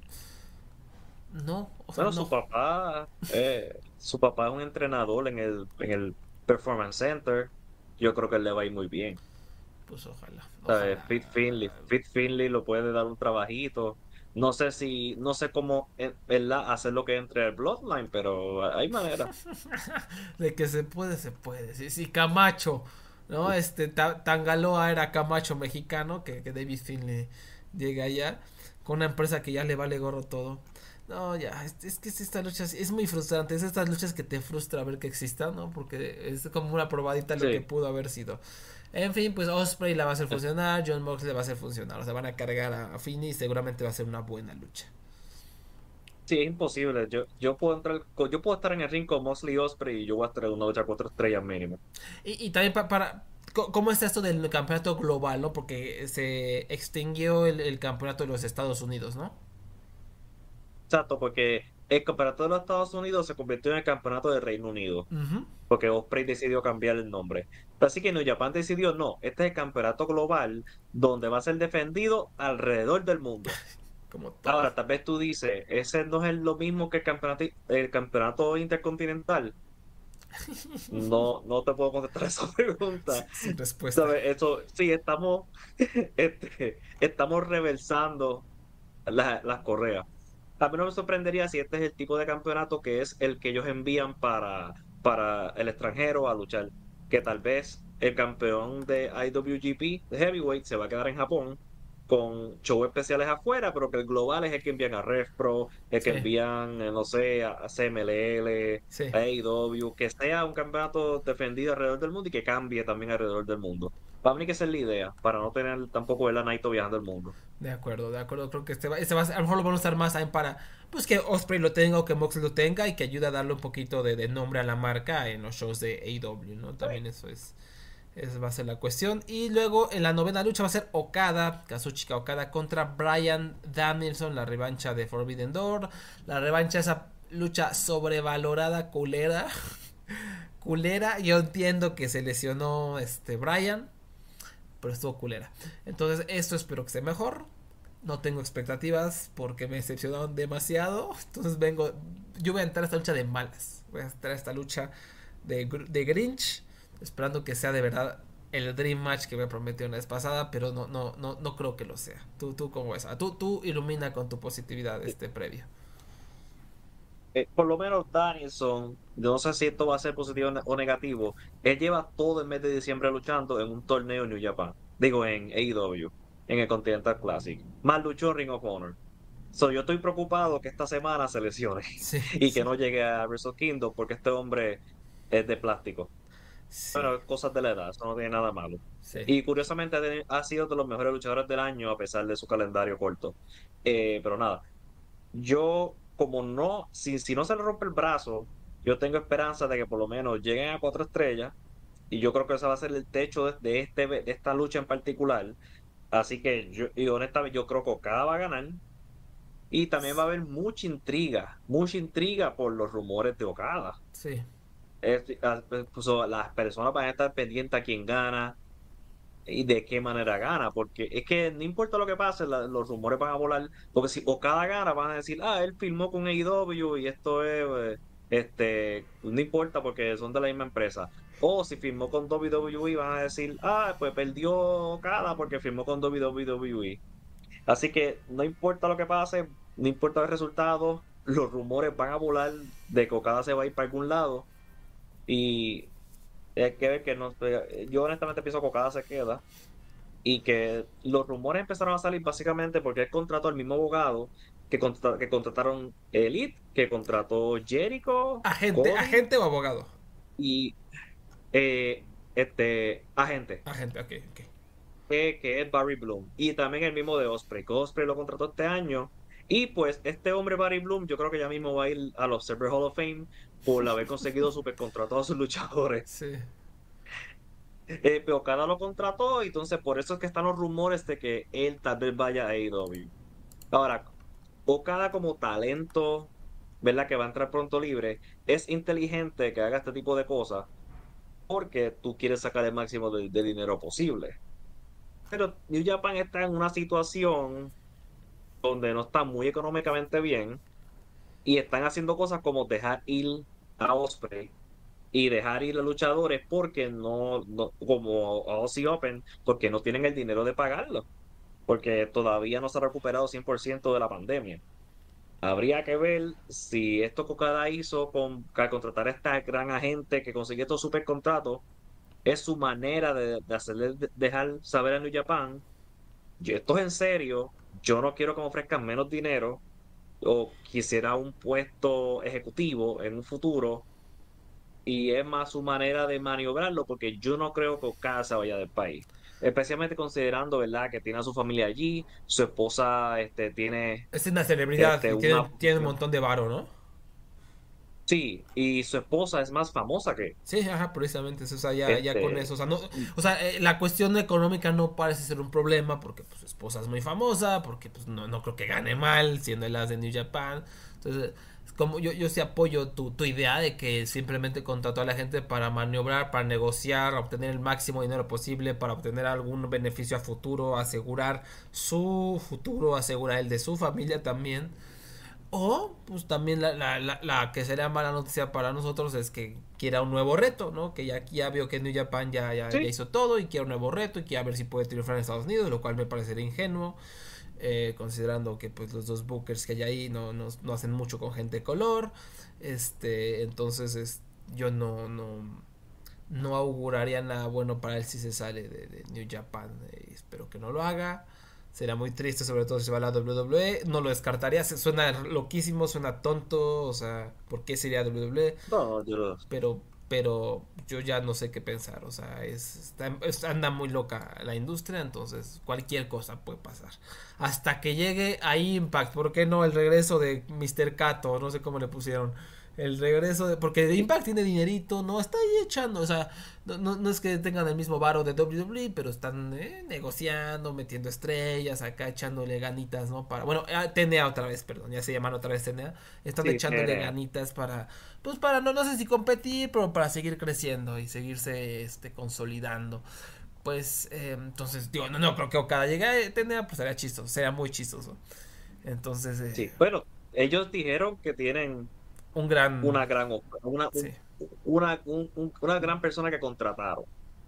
no, o sea, Bueno, su no. papá, eh, su papá es un entrenador en el, en el Performance Center. Yo creo que él le va a ir muy bien. Pues ojalá, ¿Sabes? ojalá. Fit Finley, Fit Finley lo puede dar un trabajito. No sé si, no sé cómo, eh, ¿verdad? Hacer lo que entre el Bloodline, pero hay manera. De que se puede, se puede. Sí, sí, Camacho, ¿no? Este Ta- Tangaloa era Camacho mexicano, que, que David Finley llega allá con una empresa que ya le vale gorro todo. No, ya, es, es que es esta lucha es muy frustrante. Es estas luchas que te frustra ver que existan, ¿no? Porque es como una probadita de lo que Sí, pudo haber sido. En fin, pues Osprey la va a hacer funcionar, John Moxley la va a hacer funcionar. O sea, van a cargar a, a Finney y seguramente va a ser una buena lucha. sí, es imposible. Yo, yo puedo entrar, co- yo puedo estar en el ring con Mosley Osprey y yo voy a estar en una lucha cuatro estrellas mínimo. Y, y también pa- para... co- ¿Cómo está esto del campeonato global, no? Porque se extinguió el, el campeonato de los Estados Unidos, ¿no? Exacto, porque el campeonato de los Estados Unidos se convirtió en el campeonato del Reino Unido, Ujú. porque Osprey decidió cambiar el nombre. Así que New Japan decidió, no, este es el campeonato global donde va a ser defendido alrededor del mundo. Como todo. Ahora, tal vez tú dices, ese no es lo mismo que el campeonato, el campeonato intercontinental. No, no te puedo contestar esa pregunta. Sin respuesta. ¿Sabes? Eso, sí, estamos, este, estamos reversando la- las correas. A mí no me sorprendería si este es el tipo de campeonato que es el que ellos envían para para el extranjero a luchar. Que tal vez el campeón de I W G P de Heavyweight se va a quedar en Japón con shows especiales afuera, pero que el global es el que envían a RevPro, el que Sí, envían, eh, no sé, a C M L L, sí. a A E W, que sea un campeonato defendido alrededor del mundo y que cambie también alrededor del mundo. Para mí que esa es la idea, para no tener tampoco el Naito viajando el mundo. De acuerdo, de acuerdo. Creo que este va, este va a, ser- a lo mejor lo van a usar más también para pues que Osprey lo tenga o que Moxley lo tenga y que ayude a darle un poquito de, de nombre a la marca en los shows de A E W, ¿no? También eso es, esa va a ser la cuestión. Y luego en la novena lucha va a ser Okada, Kazuchika Okada contra Bryan Danielson, la revancha de Forbidden Door, la revancha de esa lucha sobrevalorada, culera. Culera, yo entiendo que se lesionó este Bryan, pero estuvo culera. Entonces, esto espero que esté mejor. No tengo expectativas porque me decepcionaron demasiado. Entonces, vengo. Yo voy a entrar a esta lucha de malas. Voy a entrar a esta lucha de, de Grinch. Esperando que sea de verdad el Dream Match que me prometió la vez pasada. Pero no, no, no, no creo que lo sea. Tú, tú, ¿cómo ves? Tú, tú ilumina con tu positividad este previo. Eh, por lo menos Danielson, yo no sé si esto va a ser positivo o negativo, él lleva todo el mes de diciembre luchando en un torneo en New Japan, digo en A E W, en el Continental Classic, más luchó en Ring of Honor. So, yo estoy preocupado que esta semana se lesione Sí, y que sí, no llegue a Wrestle Kingdom porque este hombre es de plástico. sí, Bueno, cosas de la edad, eso no tiene nada malo. sí. Y curiosamente ha teni- ha sido de los mejores luchadores del año a pesar de su calendario corto. Eh, pero nada, yo, como no, si, si no se le rompe el brazo, yo tengo esperanza de que por lo menos lleguen a cuatro estrellas y yo creo que ese va a ser el techo de, de este, de esta lucha en particular. Así que yo, y honestamente, yo creo que Okada va a ganar y también va a haber mucha intriga, mucha intriga por los rumores de Okada. Sí. Es- las pues, las personas van a estar pendientes a quién gana y de qué manera gana, porque es que no importa lo que pase, la- los rumores van a volar, porque si Okada gana, van a decir, ah, él firmó con A E W y esto es, eh, este, no importa porque son de la misma empresa. O si firmó con W W E, van a decir, ah, pues perdió Okada porque firmó con W W E. Así que no importa lo que pase, no importa el resultado, los rumores van a volar de que Okada se va a ir para algún lado y hay que ver que no, yo honestamente pienso que Okada se queda y que los rumores empezaron a salir básicamente porque él contrató al mismo abogado que, contra- que contrataron Elite, que contrató Jericho, Agente, Cody agente o abogado. y eh, este agente, Agente, ok, ok. que, que es Barry Bloom. Y también el mismo de Osprey, que Osprey lo contrató este año. Y pues este hombre Barry Bloom, yo creo que ya mismo va a ir a los Server Hall of Fame por haber conseguido super contrato a sus luchadores. Sí. Eh, pero Okada lo contrató, y entonces por eso es que están los rumores de que él tal vez vaya a A E W. Ahora, Okada como talento, ¿verdad? Que va a entrar pronto libre, es inteligente que haga este tipo de cosas porque tú quieres sacar el máximo de, de dinero posible. Pero New Japan está en una situación donde no está muy económicamente bien y están haciendo cosas como dejar ir a Osprey y dejar ir a luchadores porque no, no como a Aussie Open, porque no tienen el dinero de pagarlo, porque todavía no se ha recuperado cien por ciento de la pandemia. Habría que ver si esto que Okada hizo con al contratar a esta gran agente que consiguió estos super contratos es su manera de, de hacerle de- dejar saber a New Japan, yo esto es en serio, yo no quiero que me ofrezcan menos dinero o quisiera un puesto ejecutivo en un futuro, y es más su manera de maniobrarlo porque yo no creo que Okada se vaya del país. Especialmente considerando, ¿verdad?, que tiene a su familia allí, su esposa este, tiene Es una celebridad este, y una tiene, tiene un posición. montón de varo, ¿no? Sí, y su esposa es más famosa que Sí, ajá, precisamente, o sea, ya, ya con este. eso, o sea, no, o sea, eh, la cuestión económica no parece ser un problema porque pues, su esposa es muy famosa, porque pues no, no creo que gane mal siendo el as de New Japan, entonces, como yo, yo sí apoyo tu, tu idea de que simplemente contrató a la gente para maniobrar, para negociar, obtener el máximo dinero posible, para obtener algún beneficio a futuro, asegurar su futuro, asegurar el de su familia también. O, pues también la, la, la, la que sería mala noticia para nosotros es que quiera un nuevo reto, ¿no? Que ya, ya vio que New Japan ya, ya, ya Sí, hizo todo y quiere un nuevo reto y quiere ver si puede triunfar en Estados Unidos, lo cual me parecería ingenuo, eh, considerando que pues los dos bookers que hay ahí no, no, no hacen mucho con gente de color. Este, entonces, es, yo no, no, no auguraría nada bueno para él si se sale de, de New Japan. Eh, espero que no lo haga. Será muy triste, sobre todo si se va a la W W E. No lo descartaría. Suena loquísimo, suena tonto. O sea, ¿por qué sería W W E? No, yo lo... Pero, pero yo ya no sé qué pensar. O sea, es, está, es- anda muy loca la industria. Entonces, cualquier cosa puede pasar. Hasta que llegue a Impact. ¿Por qué no? El regreso de mister Kato. No sé cómo le pusieron. El regreso de... Porque de Impact tiene dinerito, no está ahí echando, o sea, no, no, no es que tengan el mismo varo de W W E, pero están eh, negociando, metiendo estrellas, acá echándole ganitas, ¿no? Para, bueno, ah, T N A otra vez, perdón, ya se llaman otra vez T N A, están Sí, echándole T N A. ganitas para, pues para, no, no sé si competir, pero para seguir creciendo y seguirse, este, consolidando. Pues, eh, entonces, digo, no, no creo que Okada llegue a T N A, pues sería chistoso, sería muy chistoso. Entonces, eh, Sí, bueno, ellos dijeron que tienen un gran, una gran of- una, sí. un- una, un- un- una gran persona que contrataron.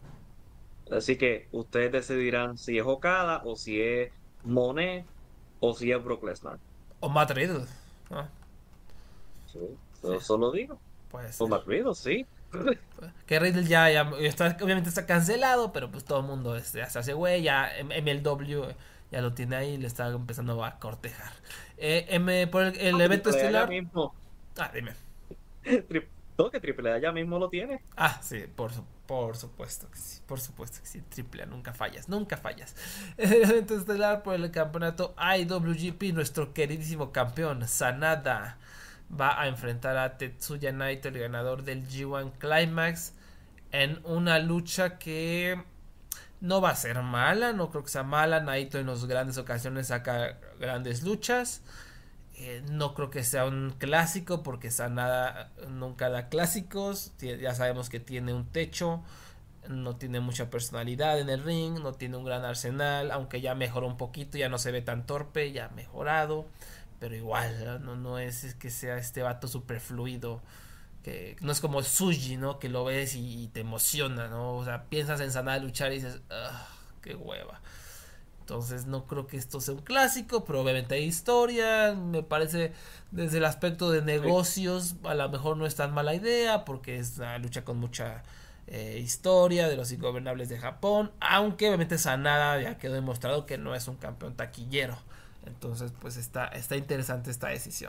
Así que ustedes decidirán si es Okada o si es Monet o si es Brock Lesnar. O Matt Riddle, ¿no? Sí, Sí, eso solo digo. puede O ser. McRiddle, sí. Que Riddle ya, ya está, obviamente está cancelado, pero pues todo el mundo este, hasta ese güey, ya M- MLW ya lo tiene ahí, le está empezando a cortejar. Eh, M, por el, el evento Triple A ya estelar. mismo. Ah, dime. Tri- No, que Triple A ya mismo lo tiene. Ah, sí, por, su- por supuesto que sí, por supuesto que sí, triple A, nunca fallas, nunca fallas. El evento estelar por el campeonato I W G P, nuestro queridísimo campeón, Sanada, va a enfrentar a Tetsuya Naito, el ganador del G uno Climax, en una lucha que no va a ser mala, no creo que sea mala. Naito en las grandes ocasiones saca grandes luchas. Eh, no creo que sea un clásico porque Sanada nunca da clásicos. Ya sabemos que tiene un techo, no tiene mucha personalidad en el ring, no tiene un gran arsenal, aunque ya mejoró un poquito, ya no se ve tan torpe, ya ha mejorado, pero igual no, no es, es que sea este vato super fluido, que no es como Suji, ¿no? Que lo ves y, y te emociona, ¿no? O sea, piensas en Sanada luchar y dices, ugh, qué hueva. Entonces no creo que esto sea un clásico, pero obviamente hay historia. Me parece desde el aspecto de negocios a lo mejor no es tan mala idea porque es una lucha con mucha eh, historia de los ingobernables de Japón. Aunque obviamente Sanada ya quedó demostrado que no es un campeón taquillero. Entonces pues está, está interesante esta decisión.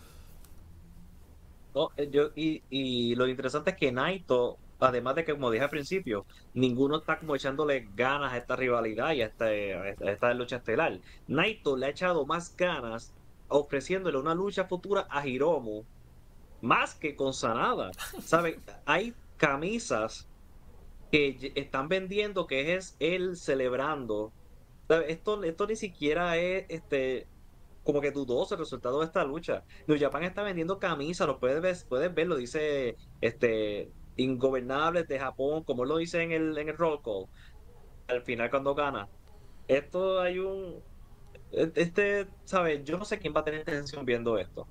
No, eh, yo, y, y lo interesante es que Naito, además de que, como dije al principio, ninguno está como echándole ganas a esta rivalidad y a, este- a esta, a esta lucha estelar. Naito le ha echado más ganas ofreciéndole una lucha futura a Hiromu, más que con Sanada. ¿Sabes? Hay camisas que ye- están vendiendo que es él celebrando. ¿Sabes? Esto, esto ni siquiera es este como que dudoso el resultado de esta lucha. New Japan está vendiendo camisas, lo puedes ver, puedes ver, lo dice este Ingobernables de Japón, como él lo dice en el, en el roll call, al final cuando gana. Esto hay un e- este, ¿sabes? Yo no sé quién va a tener atención viendo esto.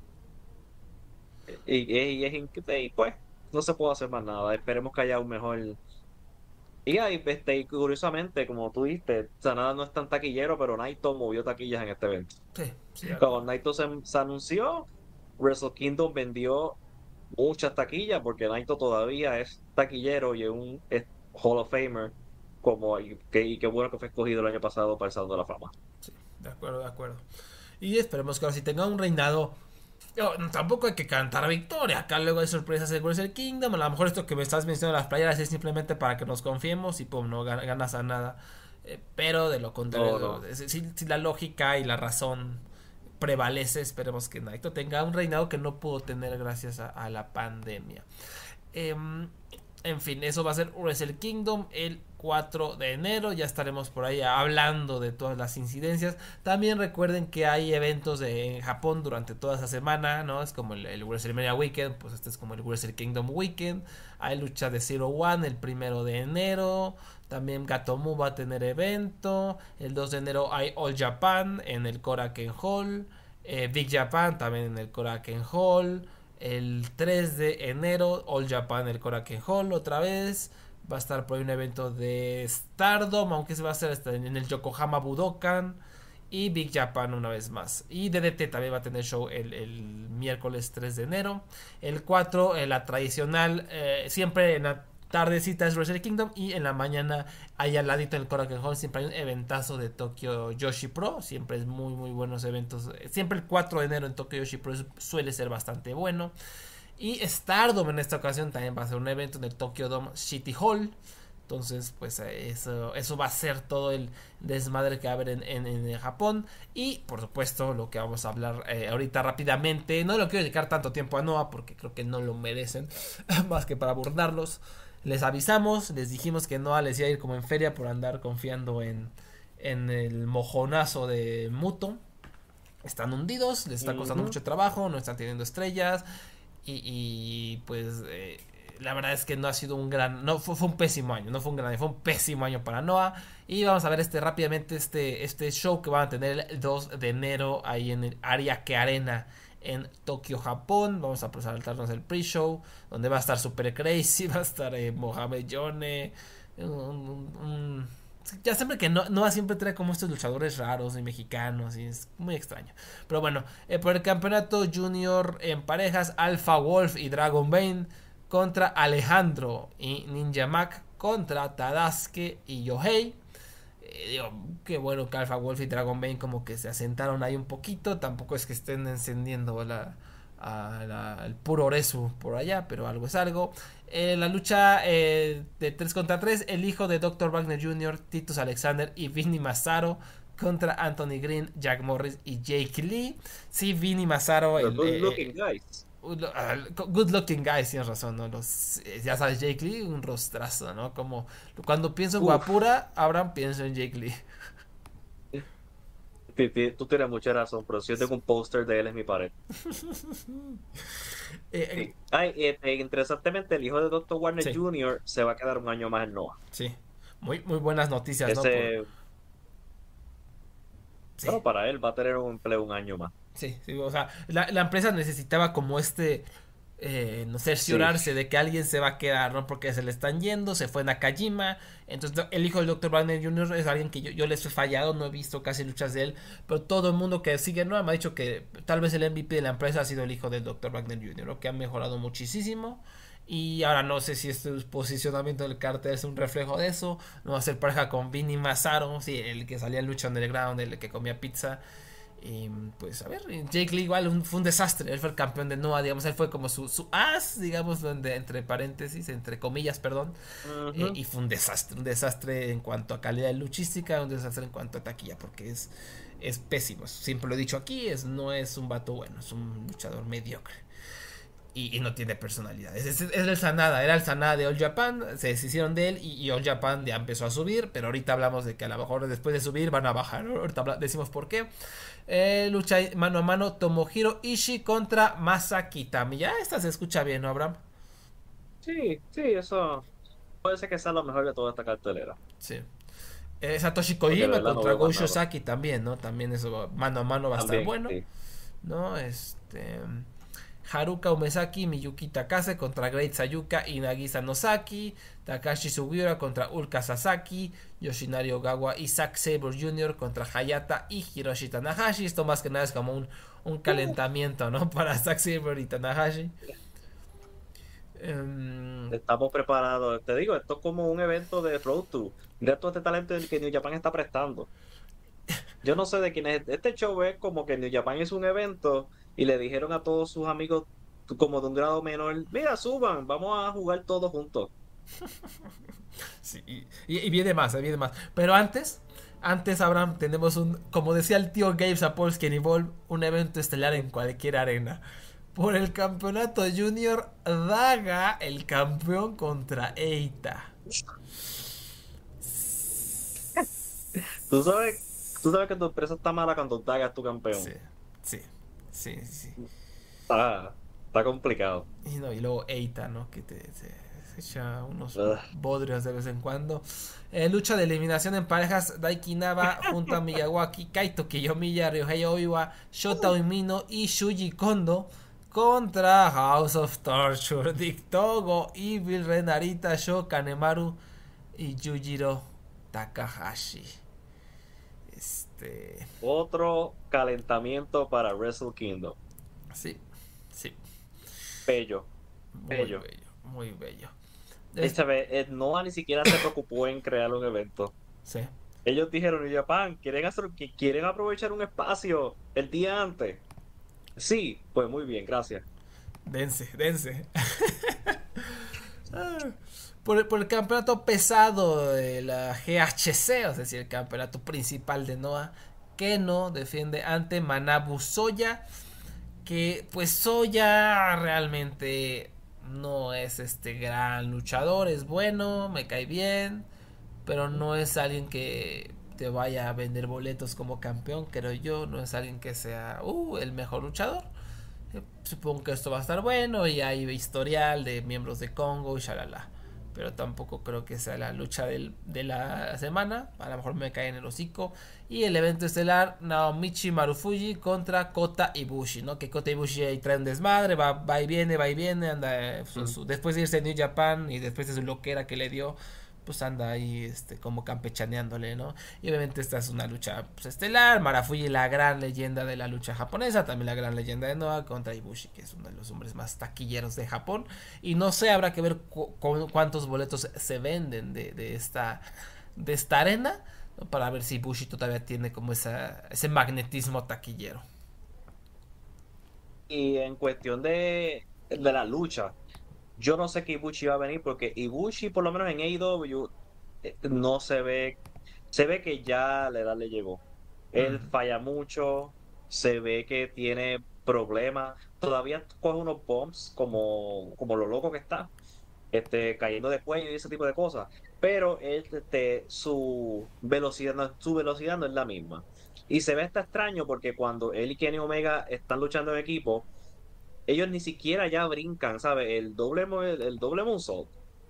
Y, y, y es inc- y, pues no se puede hacer más nada. Esperemos que haya un mejor. Y ahí, este, y curiosamente, como tú dijiste, Sanada no es tan taquillero, pero Naito movió taquillas en este evento. Sí, sí, de Cuando acuerdo. Naito se, se anunció, Wrestle Kingdom vendió muchas taquillas porque Naito todavía es taquillero y es un es Hall of Famer como y, que, y qué bueno que fue escogido el año pasado para el Salón de la Fama. Sí, de acuerdo, de acuerdo. Y esperemos que ahora sí tenga un reinado. Yo, tampoco hay que cantar victoria. Acá luego hay sorpresas de Wrestle Kingdom. A lo mejor esto que me estás mencionando las playeras es simplemente para que nos confiemos y pum, no gan- ganas a nada. Eh, pero de lo contrario, No, no. si, si- si la lógica y la razón prevalece, esperemos que Naito tenga un reinado que no pudo tener gracias a, a la pandemia. Em, en fin, eso va a ser Wrestle Kingdom el cuatro de enero. Ya estaremos por ahí hablando de todas las incidencias. También recuerden que hay eventos de, en Japón durante toda esa semana, ¿no? Es como el, el WrestleMania Weekend, pues este es como el Wrestle Kingdom Weekend. Hay lucha de Zero One el primero de enero. También Gatomu va a tener evento. El dos de enero hay All Japan en el Korakuen Hall. Eh, Big Japan también en el Korakuen Hall. El tres de enero, All Japan, el Korakuen Hall otra vez. Va a estar por ahí un evento de Stardom, aunque se va a hacer hasta en el Yokohama Budokan. y Big Japan una vez más. Y D D T también va a tener show el, el miércoles tres de enero. El cuatro, eh, la tradicional, eh, siempre en la tardecita es Wrestle Kingdom, y en la mañana ahí al ladito en el Korakuen Hall siempre hay un eventazo de Tokyo Yoshi Pro. Siempre es muy muy buenos eventos. Siempre el cuatro de enero en Tokyo Yoshi Pro suele ser bastante bueno. Y Stardom en esta ocasión también va a ser un evento en el Tokyo Dome City Hall. Entonces, pues eso, eso va a ser todo el desmadre que va a haber en, en, en Japón. Y, por supuesto, lo que vamos a hablar eh, ahorita rápidamente. No lo quiero dedicar tanto tiempo a Noah porque creo que no lo merecen, más que para abordarlos. Les avisamos, les dijimos que Noah les iba a ir como en feria por andar confiando en, en el mojonazo de Muto. Están hundidos, les está costando uh-huh. mucho trabajo, no están teniendo estrellas. Y, y pues... Eh, la verdad es que no ha sido un gran, no fue, fue un pésimo año, no fue un gran año, fue un pésimo año para Noah. Y vamos a ver este rápidamente este, este show que van a tener el dos de enero ahí en el Ariake Arena en Tokio, Japón. Vamos a pues, saltarnos el pre-show, donde va a estar Super Crazy, va a estar eh, Mohamed Yone, un, un, un, ya siempre que no, Noah siempre trae como estos luchadores raros y mexicanos, y es muy extraño. Pero bueno, eh, por el campeonato junior en parejas, Alpha Wolf y Dragon Bane contra Alejandro y Ninja Mac contra Tadasuke y Yohei. Eh, digo, qué bueno que Alpha Wolf y Dragon Bane como que se asentaron ahí un poquito. Tampoco es que estén encendiendo la, a la, el puro Oresu por allá, pero algo es algo. Eh, la lucha eh, de tres contra tres, el hijo de doctor Wagner junior, Titus Alexander y Vinny Massaro contra Anthony Green, Jack Morris y Jake Lee. Sí, Vinny Massaro, el, good eh, looking guys. Good looking guys, tienes razón, ¿no? Los, ya sabes, Jake Lee, un rostrazo, ¿no? Como cuando pienso en Uf. Guapura, Abraham pienso en Jake Lee. Pipi, tú tienes mucha razón, pero si yo tengo un póster de él en mi pared. eh, sí. Ay, eh, eh, interesantemente, el hijo de doctor Warner sí. junior se va a quedar un año más en Noah. Sí, muy, muy buenas noticias, Ese... ¿no? Por... Sí. Bueno, para él va a tener un empleo un año más. Sí, sí, o sea, la, la empresa necesitaba como este, eh, no sé, cerciorarse sí. de que alguien se va a quedar, ¿no? Porque se le están yendo, se fue Nakajima. Entonces, el hijo del doctor Wagner junior es alguien que yo, yo les he fallado, no he visto casi luchas de él. Pero todo el mundo que sigue, ¿no? Me ha dicho que tal vez el M V P de la empresa ha sido el hijo del doctor Wagner junior, ¿no? Que ha mejorado muchísimo. Y ahora no sé si este posicionamiento del cartel es un reflejo de eso. No va a ser pareja con Vinny Massaro, sí, el que salía en lucha underground, el que comía pizza. Y pues a ver, Jake Lee igual un, fue un desastre. Él fue el campeón de Noah, digamos, él fue como su, su as, digamos, donde, entre paréntesis, entre comillas, perdón. Uh-huh. eh, y fue un desastre, un desastre en cuanto a calidad de luchística, un desastre en cuanto a taquilla, porque es, es pésimo. Siempre lo he dicho aquí, es, no es un vato bueno, es un luchador mediocre. Y, y no tiene personalidad. Es, es, es el Sanada, era el Sanada de All Japan, se deshicieron de él y, y All Japan ya empezó a subir, pero ahorita hablamos de que a lo mejor después de subir van a bajar, ahorita habla, decimos por qué. Eh, lucha mano a mano Tomohiro Ishii contra Masaki Tamiya. Esta se escucha bien, ¿no, Abraham? Sí, sí, eso puede ser que sea lo mejor de toda esta cartelera. Sí. Eh, Satoshi Kojima contra no Go Shosaki también, ¿no? También eso mano a mano va a también, estar bueno. Sí. ¿No? Este... Haruka Umesaki, Miyuki Takase contra Great Sayuka y Nagisa Nosaki, Takashi Sugiura contra Ulka Sasaki, Yoshinari Ogawa y Zack Sabre junior contra Hayata y Hiroshi Tanahashi. Esto más que nada es como un, un calentamiento, ¿no? Para Zack Sabre y Tanahashi. Um... Estamos preparados. Te digo, esto es como un evento de Road to. Mira todo este talento que New Japan está prestando. Yo no sé de quién es. Este show es como que New Japan es un evento y le dijeron a todos sus amigos como de un grado menor, mira, suban, vamos a jugar todos juntos. Sí, y, y viene más, viene más. Pero antes, antes, Abraham, tenemos un, como decía el tío Gabe Sapolsky en Evolve, un evento estelar en cualquier arena. Por el campeonato junior, Daga, el campeón contra Eita. ¿Tú sabes, tú sabes que tu empresa está mala cuando Daga es tu campeón? Sí, sí. Sí, sí. Está, está complicado. Y, no, y luego Eita, ¿no? Que te, te, te echa unos uh. bodrios de vez en cuando. Eh, lucha de eliminación en parejas: Daiki Naba junto a Miyawaki, Kaito Kiyomiya, Ryohei Oiwa, Shota Umino y Shuji Kondo contra House of Torture, Dick Togo, Evil, Renarita, Sho Kanemaru y Yujiro Takahashi. Este. Este. Otro calentamiento para Wrestle Kingdom. Sí, sí. Bello. Muy Bello. bello, muy bello. Esta vez, eh, Noah ni siquiera se preocupó en crear un evento. Sí. Ellos dijeron, New Japan, quieren hacer, que quieren aprovechar un espacio el día antes. Sí, pues muy bien, gracias. Dense, dense. Por el, por el campeonato pesado de la G H C, es decir, el campeonato principal de Noah, Keno defiende ante Manabu Soya, que pues Soya realmente no es este gran luchador, es bueno, me cae bien, pero no es alguien que te vaya a vender boletos como campeón, creo yo, no es alguien que sea uh, el mejor luchador. Eh, Supongo que esto va a estar bueno y hay historial de miembros de Congo y shalala. Pero tampoco creo que sea la lucha del, de la semana. A lo mejor me cae en el hocico. Y el evento estelar, Naomichi Marufuji contra Kota Ibushi, ¿no? Que Kota Ibushi ahí trae un desmadre, va, va y viene, va y viene, anda eh, su, su, después de irse a New Japan y después de su loquera que le dio, pues anda ahí este como campechaneándole, ¿no? Y obviamente esta es una lucha pues, estelar. Marufuji, la gran leyenda de la lucha japonesa, también la gran leyenda de Noah, contra Ibushi, que es uno de los hombres más taquilleros de Japón. Y no sé, habrá que ver cu cu cuántos boletos se venden de, de esta de esta arena, ¿no? Para ver si Ibushi todavía tiene como esa, ese magnetismo taquillero. Y en cuestión de, de la lucha, yo no sé que Ibushi va a venir porque Ibushi, por lo menos en A E W, eh, no se ve, se ve que ya la edad le llegó. Él Mm. falla mucho, se ve que tiene problemas, todavía coge unos bumps como, como lo loco que está, este, cayendo de cuello y ese tipo de cosas, pero él, este, su velocidad, no, su velocidad no es la misma. Y se ve hasta extraño porque cuando él y Kenny Omega están luchando en equipo, ellos ni siquiera ya brincan, ¿sabes? El doble, mo- el, el doble moonsault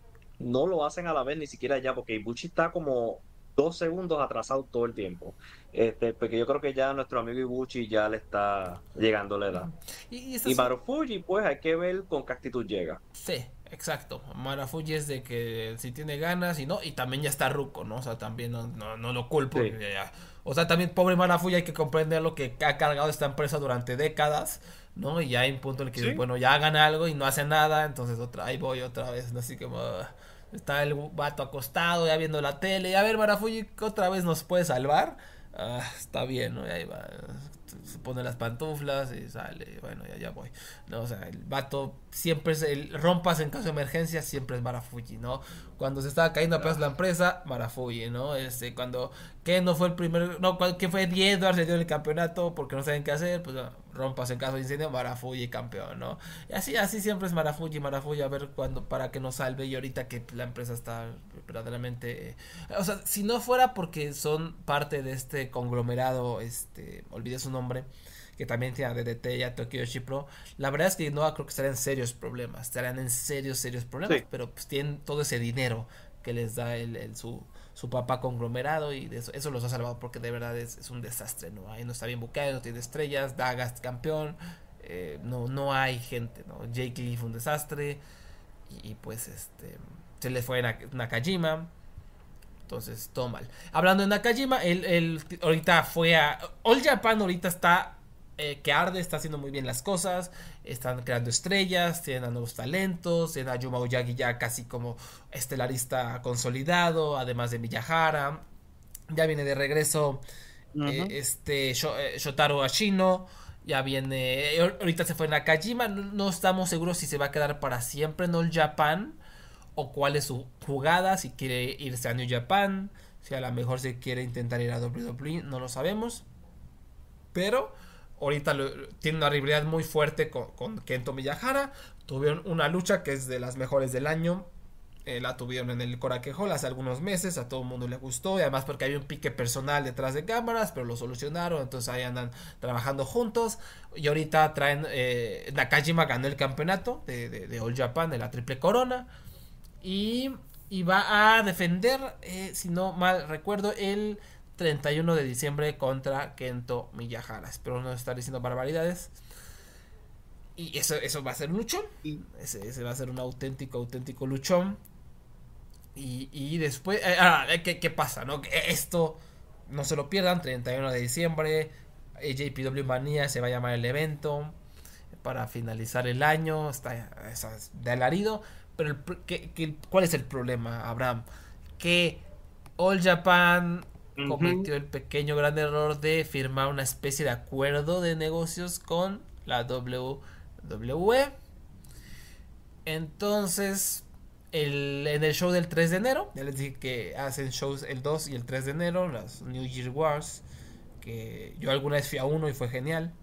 no lo hacen a la vez ni siquiera ya, porque Ibushi está como dos segundos atrasado todo el tiempo. Este, porque yo creo que ya nuestro amigo Ibushi ya le está llegando la edad. Y, y Y estas son, Marufuji, pues hay que ver con qué actitud llega. sí, exacto. Marufuji es de que si tiene ganas y no, y también ya está ruco, ¿no? O sea, también no, no, no lo culpo. Sí, Ya, ya. O sea, también pobre Marufuji hay que comprender lo que ha cargado esta empresa durante décadas, ¿no? Y ya hay un punto en el que dices, sí. bueno, ya hagan algo y no hacen nada, entonces otra, ahí voy otra vez, ¿no? Así como uh, está el vato acostado ya viendo la tele, y a ver, Marufuji, otra vez nos puede salvar. Ah, está bien, ¿no? Y ahí va, se pone las pantuflas y sale, bueno, ya, ya voy, ¿no? O sea, el vato siempre es el rompas en caso de emergencia, siempre es Marufuji, ¿no? Cuando se estaba cayendo a pedazos la empresa, Marufuji, ¿no? Este, cuando Ken no fue el primer, no, que fue Eddie Edwards, le dio el campeonato porque no saben qué hacer, pues no, rompas en caso de incendio, Marufuji campeón, ¿no? Y así, así siempre es Marufuji, Marufuji, a ver cuándo, para que nos salve, y ahorita que la empresa está verdaderamente, o sea, si no fuera porque son parte de este conglomerado, este, olvidé su nombre, que también tiene a D D T y a Tokyo Pro, la verdad es que no creo que estarían en serios problemas, estarían en serios, serios problemas, Sí. pero pues tienen todo ese dinero que les da el, el su, su papá conglomerado, y de eso, eso los ha salvado, porque de verdad es, es un desastre, ¿no? Ahí no está bien buqueado, no tiene estrellas, Dagas campeón, eh, no, no hay gente, ¿no? Jake Lee fue un desastre, y, y pues este se le fue a Nakajima. Entonces, todo mal. Hablando de Nakajima, él, él ahorita fue a... All Japan ahorita está eh, que arde, está haciendo muy bien las cosas. Están creando estrellas, tienen a nuevos talentos, tienen a Yuma Oyagi ya casi como estelarista consolidado, además de Miyahara. Ya viene de regreso eh, Ujú. este Sho- eh, Shotaro Ashino. Ya viene... eh, ahorita se fue Nakajima. No, no estamos seguros si se va a quedar para siempre en All Japan o cuál es su jugada, si quiere irse a New Japan, si a lo mejor se quiere intentar ir a W W E, no lo sabemos. Pero ahorita lo, tiene una rivalidad muy fuerte con, con Kento Miyahara. Tuvieron una lucha que es de las mejores del año. Eh, la tuvieron en el Korakuen Hall hace algunos meses, a todo el mundo le gustó, y además porque había un pique personal detrás de cámaras, pero lo solucionaron, entonces ahí andan trabajando juntos. Y ahorita traen, eh, Nakajima ganó el campeonato de, de, de All Japan, de la triple corona, y, y va a defender, eh, si no mal recuerdo, el treinta y uno de diciembre contra Kento Miyahara. Espero no estar diciendo barbaridades. Y eso, eso va a ser un luchón. Y Ese, ese va a ser un auténtico, auténtico luchón. Y, y después, eh, ah, ¿qué, ¿qué pasa? ¿No? Esto no se lo pierdan, treinta y uno de diciembre, A J P W Mania se va a llamar el evento para finalizar el año. Está, está de alarido. Pero el, que, que, ¿cuál es el problema, Abraham? Que All Japan uh-huh. cometió el pequeño gran error de firmar una especie de acuerdo de negocios con la W W E. Entonces, el, en el show del tres de enero, ya les dije que hacen shows el dos y el tres de enero, las New Year Wars, que yo alguna vez fui a uno y fue genial.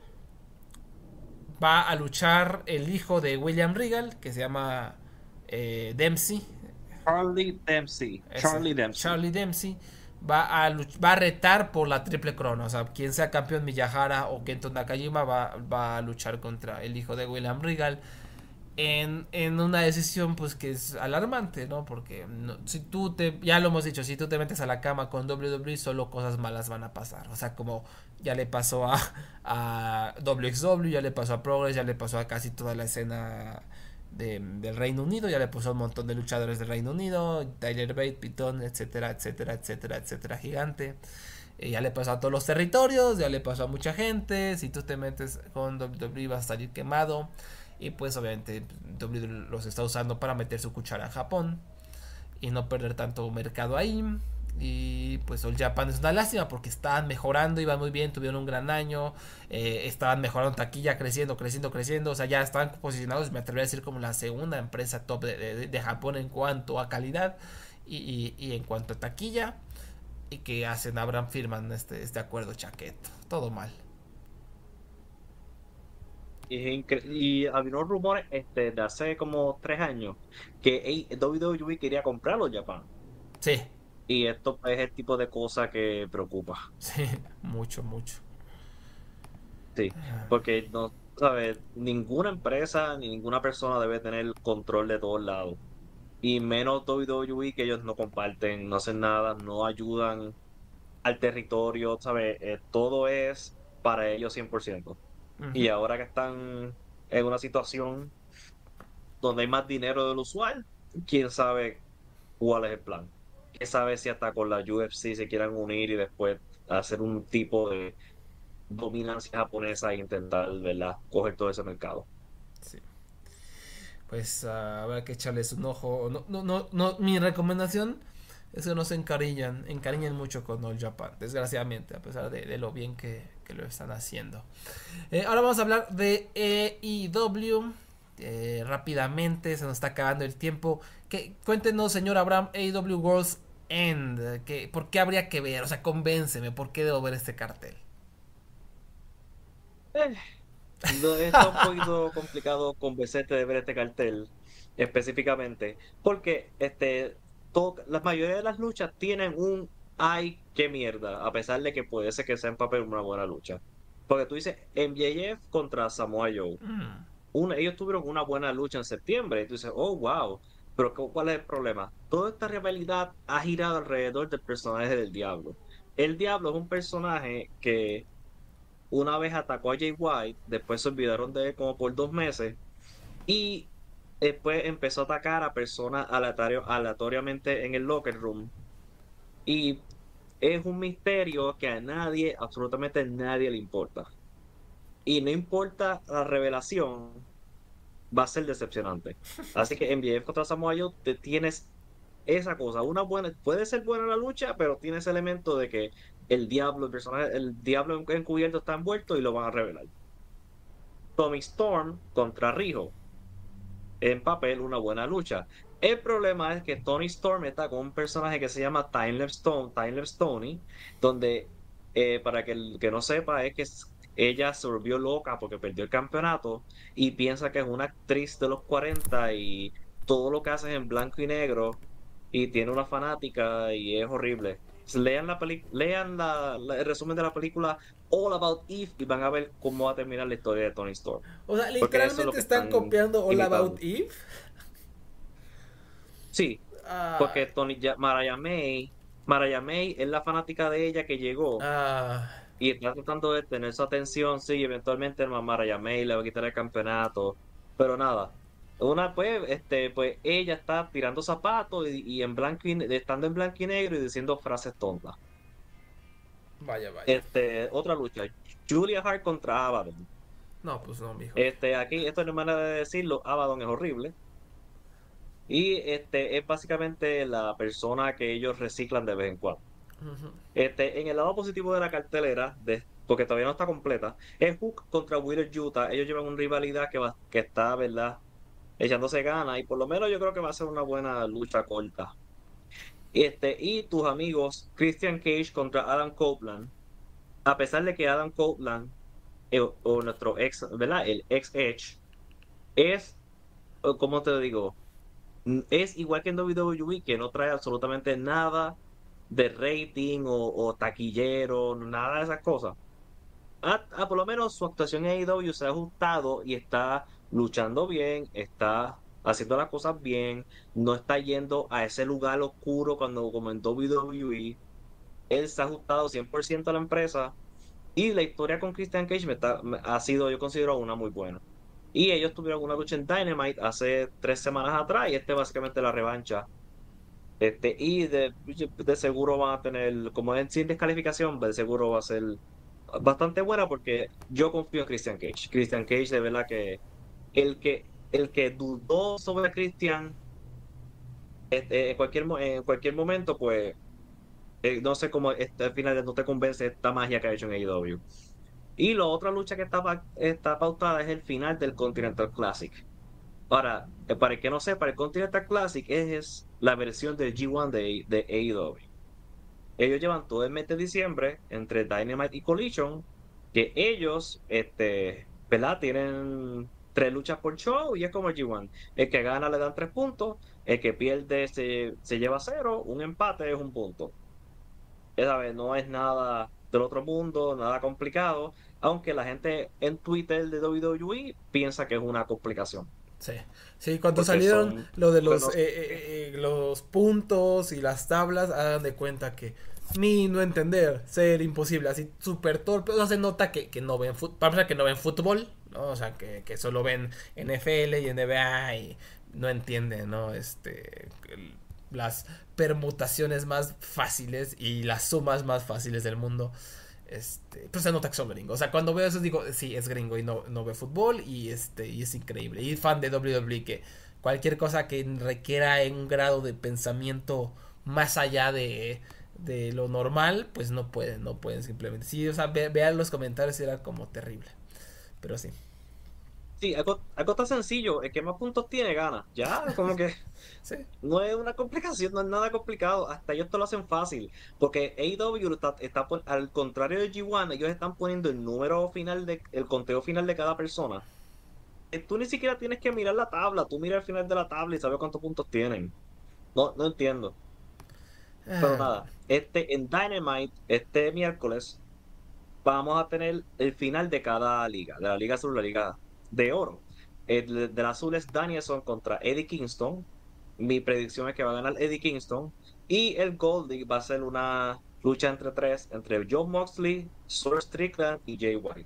Va a luchar el hijo de William Regal, que se llama eh, Dempsey. Charlie Dempsey. Ese, Charlie Dempsey. Charlie Dempsey va a, va a retar por la triple corona. O sea, quien sea campeón, Miyahara o Kento Nakajima, va, va a luchar contra el hijo de William Regal. En, en una decisión pues que es alarmante, ¿no? Porque no, si tú te, ya lo hemos dicho, si tú te metes a la cama con W W E, solo cosas malas van a pasar. O sea, como ya le pasó a, a W X W, ya le pasó a Progress, ya le pasó a casi toda la escena de, del Reino Unido, ya le pasó a un montón de luchadores del Reino Unido, Tyler Bate, Pitón, etcétera, etcétera, etcétera, etcétera, gigante. Eh, ya le pasó a todos los territorios, ya le pasó a mucha gente. Si tú te metes con W W E vas a salir quemado. Y pues obviamente W W E los está usando para meter su cuchara en Japón y no perder tanto mercado ahí. Y pues All Japan es una lástima porque estaban mejorando, iban muy bien, tuvieron un gran año, eh, estaban mejorando taquilla, creciendo, creciendo, creciendo. O sea, ya estaban posicionados, me atrevería a decir, como la segunda empresa top de, de, de Japón en cuanto a calidad y, y, y en cuanto a taquilla. Y que hacen, Abraham, firman este, este acuerdo chaqueto. Todo mal. Y, y había unos rumores este, de hace como tres años que W W E quería comprarlo en Japón. Sí. Y esto es el tipo de cosa que preocupa. Sí, mucho, mucho. Sí, porque no, sabes, ninguna empresa ni ninguna persona debe tener control de todos lados. Y menos W W E, que ellos no comparten, no hacen nada, no ayudan al territorio, ¿sabes? Eh, todo es para ellos cien por ciento. Uh-huh. Y ahora que están en una situación donde hay más dinero del usual, quién sabe cuál es el plan. Quién sabe si hasta con la U F C se quieran unir y después hacer un tipo de dominancia japonesa e intentar, ¿verdad?, coger todo ese mercado. Sí. Pues uh, habrá que echarles un ojo. No, no, no, no, mi recomendación es que no se encariñan, encariñen mucho con All Japan, desgraciadamente, a pesar de, de lo bien que, que lo están haciendo. Eh, ahora vamos a hablar de A E W. Eh, rápidamente, se nos está acabando el tiempo. Que, cuéntenos, señor Abraham, A E W World's End. Que, ¿por qué habría que ver? O sea, convénceme, ¿por qué debo ver este cartel? Eh, no, está un poquito complicado convencerte de ver este cartel específicamente, porque este, todo, la mayoría de las luchas tienen un ay, qué mierda, a pesar de que puede ser que sea en papel una buena lucha. Porque tú dices M J F contra Samoa Joe. Mm. Una, ellos tuvieron una buena lucha en septiembre y tú dices, oh, wow. Pero ¿cuál es el problema? Toda esta rivalidad ha girado alrededor del personaje del Diablo. El Diablo es un personaje que una vez atacó a Jay White, después se olvidaron de él como por dos meses y después empezó a atacar a personas aleatorio, aleatoriamente en el locker room. Y es un misterio que a nadie, absolutamente nadie le importa. Y no importa la revelación, va a ser decepcionante. Así que en M J F contra Samoa Joe te tienes esa cosa, una buena, puede ser buena la lucha, pero tiene ese elemento de que el diablo, el personaje, el diablo encubierto está envuelto y lo van a revelar. Tommy Storm contra Riho. En papel, una buena lucha. El problema es que Tony Storm está con un personaje que se llama Timeless Stone, Timeless Tony, donde, eh, para que el que no sepa, es que ella se volvió loca porque perdió el campeonato y piensa que es una actriz de los cuarenta y todo lo que hace es en blanco y negro y tiene una fanática y es horrible. Lean, la peli lean la, la, el resumen de la película All About Eve y van a ver cómo va a terminar la historia de Tony Storm. O sea, literalmente es están, están copiando All imitando. About Eve. Sí, ah. porque Tony Mariah May, Mariah May es la fanática de ella que llegó ah. y está tratando de tener su atención. Sí, eventualmente Mariah May le va a quitar el campeonato, pero nada. Una pues, este, pues ella está tirando zapatos y, y en blanco y, estando en blanco y negro y diciendo frases tontas. Vaya, vaya. Este, otra lucha, Julia Hart contra Abaddon. No, pues no, mijo. Este, aquí, esto no es manera de decirlo, Abaddon es horrible. Y este es básicamente la persona que ellos reciclan de vez en cuando. Ujú. Este, en el lado positivo de la cartelera, de, porque todavía no está completa, es Hook contra Wheeler Yuta. Ellos llevan una rivalidad que, va, que está, ¿verdad? Echándose ganas y por lo menos yo creo que va a ser una buena lucha corta. Este, y tus amigos Christian Cage contra Adam Copeland. A pesar de que Adam Copeland, eh, o nuestro ex, ¿verdad? El ex Edge, es, eh, ¿cómo te digo? Mm, Es igual que en W W E, que no trae absolutamente nada de rating o, o taquillero, nada de esas cosas. Ah, ah, por lo menos su actuación en A E W se ha ajustado y está luchando bien, está haciendo las cosas bien, no está yendo a ese lugar oscuro cuando como en W W E. Él se ha ajustado cien por ciento a la empresa y la historia con Christian Cage me está- me- ha sido, yo considero, una muy buena. Y ellos tuvieron una lucha en Dynamite hace tres semanas atrás y este básicamente la revancha. Este, y de, de seguro van a tener, como es sin descalificación, de seguro va a ser bastante buena porque yo confío en Christian Cage. Christian Cage, de verdad que el que, el que dudó sobre Christian este, en cualquier, mo- en cualquier momento, pues eh, no sé cómo este, al final no te convence esta magia que ha hecho en A E W. Y la otra lucha que está, pa- está pautada es el final del Continental Classic. Ahora, eh, para el que no sepa, el Continental Classic es la versión del G uno de, de A E W. Ellos llevan todo el mes de diciembre entre Dynamite y Collision, que ellos, este, ¿verdad? Tienen tres luchas por show y es como el G uno. El que gana le dan tres puntos, el que pierde se, se lleva cero, un empate es un punto. Esa vez no es nada del otro mundo, nada complicado, aunque la gente en Twitter de W W E piensa que es una complicación, Sí, sí, cuando porque salieron son, lo de porque los, no eh, eh, eh, los puntos y las tablas, hagan de cuenta que mi no entender, ser imposible, así súper torpe, o sea, se nota que, que no ven fútbol, para empezar que no ven fútbol, ¿no? O sea, que, que solo ven N F L y N B A y no entienden, ¿no? Este, el- las permutaciones más fáciles y las sumas más fáciles del mundo. Este, pues se nota que son gringos. O sea, cuando veo eso digo, sí, es gringo y no, no ve fútbol y este y es increíble. Y fan de W W E que cualquier cosa que requiera un grado de pensamiento más allá de, de lo normal, pues no pueden, no pueden simplemente. Sí, o sea, ve, vean los comentarios y era como terrible. Pero sí. sí, algo, algo tan sencillo, el que más puntos tiene gana. Ya, como que Sí. no es una complicación, no es nada complicado. Hasta ellos te lo hacen fácil. Porque A E W está, está pon- al contrario de G uno, ellos están poniendo el número final de, el conteo final de cada persona. Eh, Tú ni siquiera tienes que mirar la tabla, tú miras el final de la tabla y sabes cuántos puntos tienen. No, no entiendo. Pero Ah, nada, este en Dynamite, este miércoles, vamos a tener el final de cada liga, de la Liga Azul, la Liga de Oro. El del azul es Danielson contra Eddie Kingston. Mi predicción es que va a ganar Eddie Kingston. Y el Goldie va a ser una lucha entre tres, entre John Moxley, Swerve Strickland y Jay White.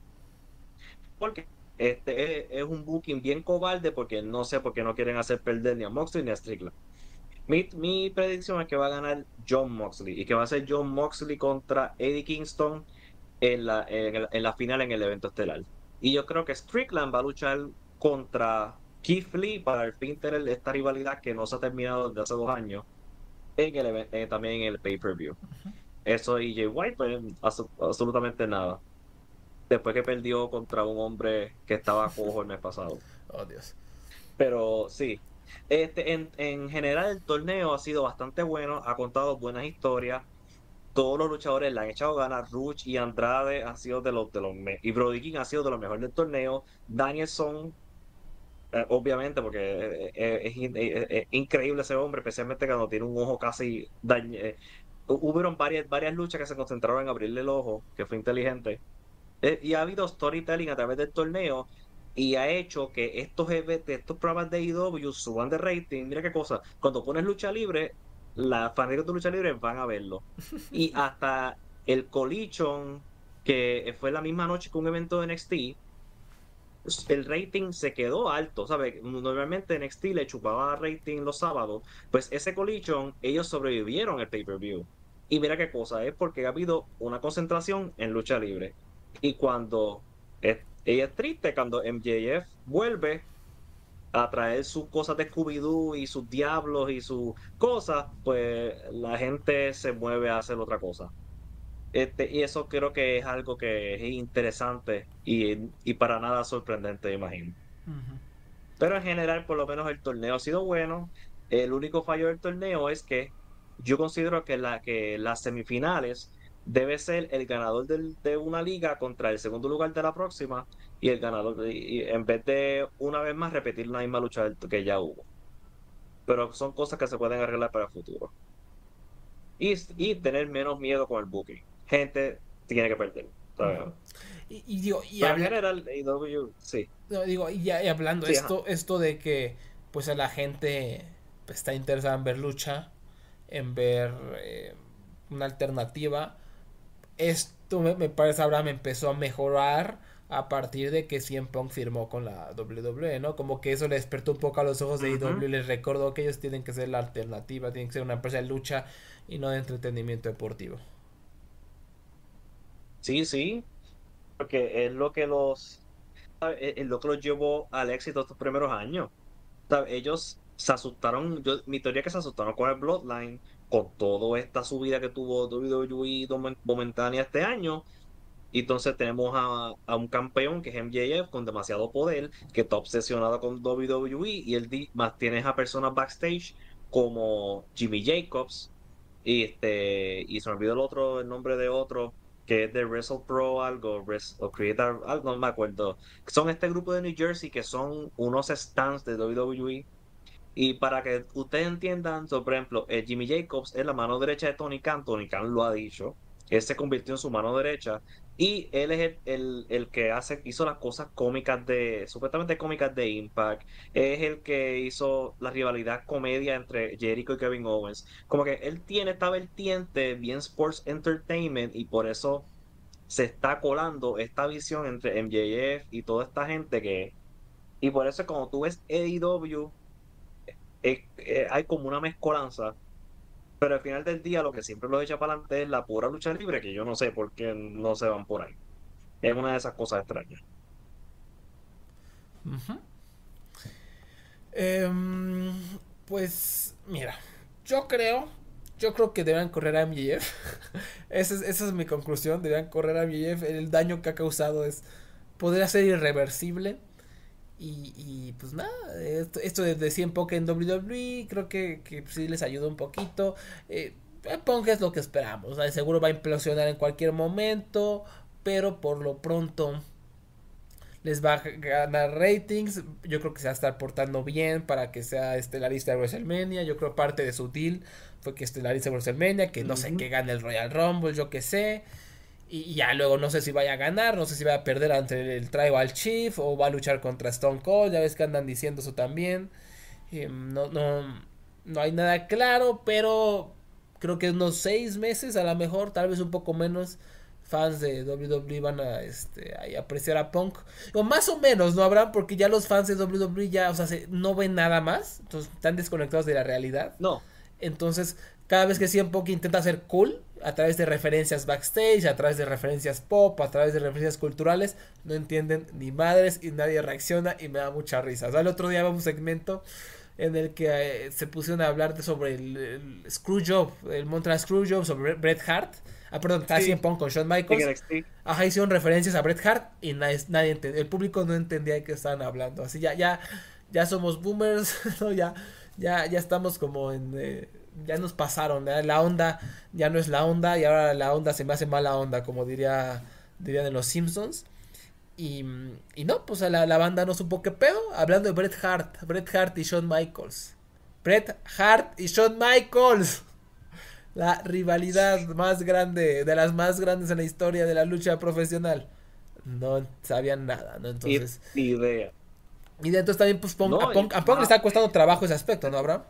Porque este es, es un booking bien cobarde porque no sé por qué no quieren hacer perder ni a Moxley ni a Strickland. Mi, mi predicción es que va a ganar John Moxley y que va a ser John Moxley contra Eddie Kingston en la, en, el- en la final en el evento estelar. Y yo creo que Strickland va a luchar contra Keith Lee para al fin tener esta rivalidad que no se ha terminado desde hace dos años en el, even- eh, también en el pay-per-view. Eso y Jay White, pues abso- absolutamente nada. Después que perdió contra un hombre que estaba cojo el mes pasado. oh Dios. Pero sí, este, en, en general el torneo ha sido bastante bueno, ha contado buenas historias. Todos los luchadores le han echado ganas. Ruch y Andrade han sido de los de los me- y Brody King ha sido de los mejores del torneo. Danielson, eh, obviamente, porque eh, eh, es, in- eh, eh, es increíble ese hombre, especialmente cuando tiene un ojo casi dañado. Hubieron varias, varias luchas que se concentraron en abrirle el ojo, que fue inteligente. Eh, y ha habido storytelling a través del torneo y ha hecho que estos, eve- estos programas de A E W suban de rating. Mira qué cosa, cuando pones lucha libre, las fanáticos de lucha libre van a verlo. Y hasta el Collision, que fue la misma noche que un evento de N X T, el rating se quedó alto, ¿sabes? Normalmente N X T le chupaba rating los sábados, pues ese Collision, ellos sobrevivieron el pay-per-view. Y mira qué cosa, es porque ha habido una concentración en lucha libre. Y cuando es- ella es triste, cuando M J F vuelve a traer sus cosas de Scooby-Doo y sus diablos y sus cosas, pues la gente se mueve a hacer otra cosa. Este, y eso creo que es algo que es interesante y, y para nada sorprendente, imagino. Ujú. Pero en general, por lo menos el torneo ha sido bueno. El único fallo del torneo es que yo considero que, la, que las semifinales debe ser el ganador del- de una liga contra el segundo lugar de la próxima y el ganador, de- y en vez de una vez más repetir la misma lucha del- que ya hubo. Pero son cosas que se pueden arreglar para el futuro. Y, y tener menos miedo con el booking. Gente tiene que perder, ¿sabes? Y, y digo, y Pero en habla, general, A E W, sí, no, digo, y, ya- y hablando sí, ajá. esto, esto de que pues a la gente pues, está interesada en ver lucha, en ver eh, una alternativa. Esto me, me parece ahora me empezó a mejorar a partir de que C M Punk firmó con la W W E, ¿no? Como que eso le despertó un poco a los ojos de Ujú. A E W, les recordó que ellos tienen que ser la alternativa, tienen que ser una empresa de lucha y no de entretenimiento deportivo. Sí, sí, porque es lo que los es es lo que los llevó al éxito estos primeros años. ¿Sabe? Ellos se asustaron, yo, mi teoría es que se asustaron con el Bloodline, con toda esta subida que tuvo W W E momen- momentánea este año. Y entonces tenemos a, a un campeón que es M J F con demasiado poder, que está obsesionado con W W E, y él di- más tienes a personas backstage como Jimmy Jacobs, y este, y se me olvidó el otro, el nombre de otro, que es de Wrestle Pro algo, Wres- o Creator, algo, no me acuerdo. Son este grupo de New Jersey que son unos stands de W W E. Y para que ustedes entiendan, so, por ejemplo, eh, Jimmy Jacobs es la mano derecha de Tony Khan. Tony Khan lo ha dicho. Él se convirtió en su mano derecha. Y él es el, el, el que hace, hizo las cosas cómicas de, supuestamente cómicas de Impact. Es el que hizo la rivalidad comedia entre Jericho y Kevin Owens. Como que él tiene esta vertiente bien sports entertainment y por eso se está colando esta visión entre M J F y toda esta gente que... Y por eso cuando tú ves A E W eh, eh, hay como una mezcolanza, pero al final del día lo que siempre los echa para adelante es la pura lucha libre, que yo no sé por qué no se van por ahí. Es una de esas cosas extrañas. Ujú. Em, pues mira, yo creo, yo creo que deberán correr a M J F. esa, es, esa es mi conclusión, deberán correr a M J F. El daño que ha causado es podría ser irreversible. Y, y pues nada, esto, esto de, de C M Punk en W W E creo que, que sí les ayuda un poquito. Eh, Punk es lo que esperamos, ¿sabes? Seguro va a implosionar en cualquier momento, pero por lo pronto les va a ganar ratings. Yo creo que se va a estar portando bien para que sea estelarista de WrestleMania. Yo creo parte de su deal fue que estelarice WrestleMania, que no sé, Ujú. que gane el Royal Rumble, yo que sé. Y ya luego no sé si vaya a ganar, no sé si va a perder ante el Tribal Chief o va a luchar contra Stone Cold, ya ves que andan diciendo eso también. Eh, no, no, no hay nada claro, pero creo que unos seis meses a lo mejor, tal vez un poco menos, fans de W W E van a este, a apreciar a Punk. O más o menos, ¿no habrán? Porque ya los fans de W W E ya, o sea, se, no ven nada más, entonces están desconectados de la realidad. No, Entonces, cada vez que C M Punk intenta ser cool, a través de referencias backstage, a través de referencias pop, a través de referencias culturales, no entienden ni madres y nadie reacciona y me da mucha risa. O sea, el otro día vimos un segmento en el que eh, se pusieron a hablar de sobre el, el Screwjob, el Montreal Screwjob, sobre Bret Hart. Ah, perdón, está C M sí, Punk con Shawn en Michaels. N X T. Ajá, hicieron referencias a Bret Hart y nadie, nadie entendió. El público no entendía de qué estaban hablando. Así ya, ya, ya somos boomers, ¿no? Ya, ya, ya estamos como en... Eh, ya nos pasaron, ¿verdad? La onda ya no es la onda y ahora la onda se me hace mala onda, como diría, dirían en los Simpsons. Y, y no, pues la, la banda no supo qué pedo. Hablando de Bret Hart, Bret Hart y Shawn Michaels. Bret Hart y Shawn Michaels. La rivalidad más grande, de las más grandes en la historia de la lucha profesional. No sabían nada, ¿no? Y Entonces... idea. Y de entonces también, pues, Punk, a, No, y Punk, a Punk le más, está costando trabajo ese aspecto, ¿no, Abraham?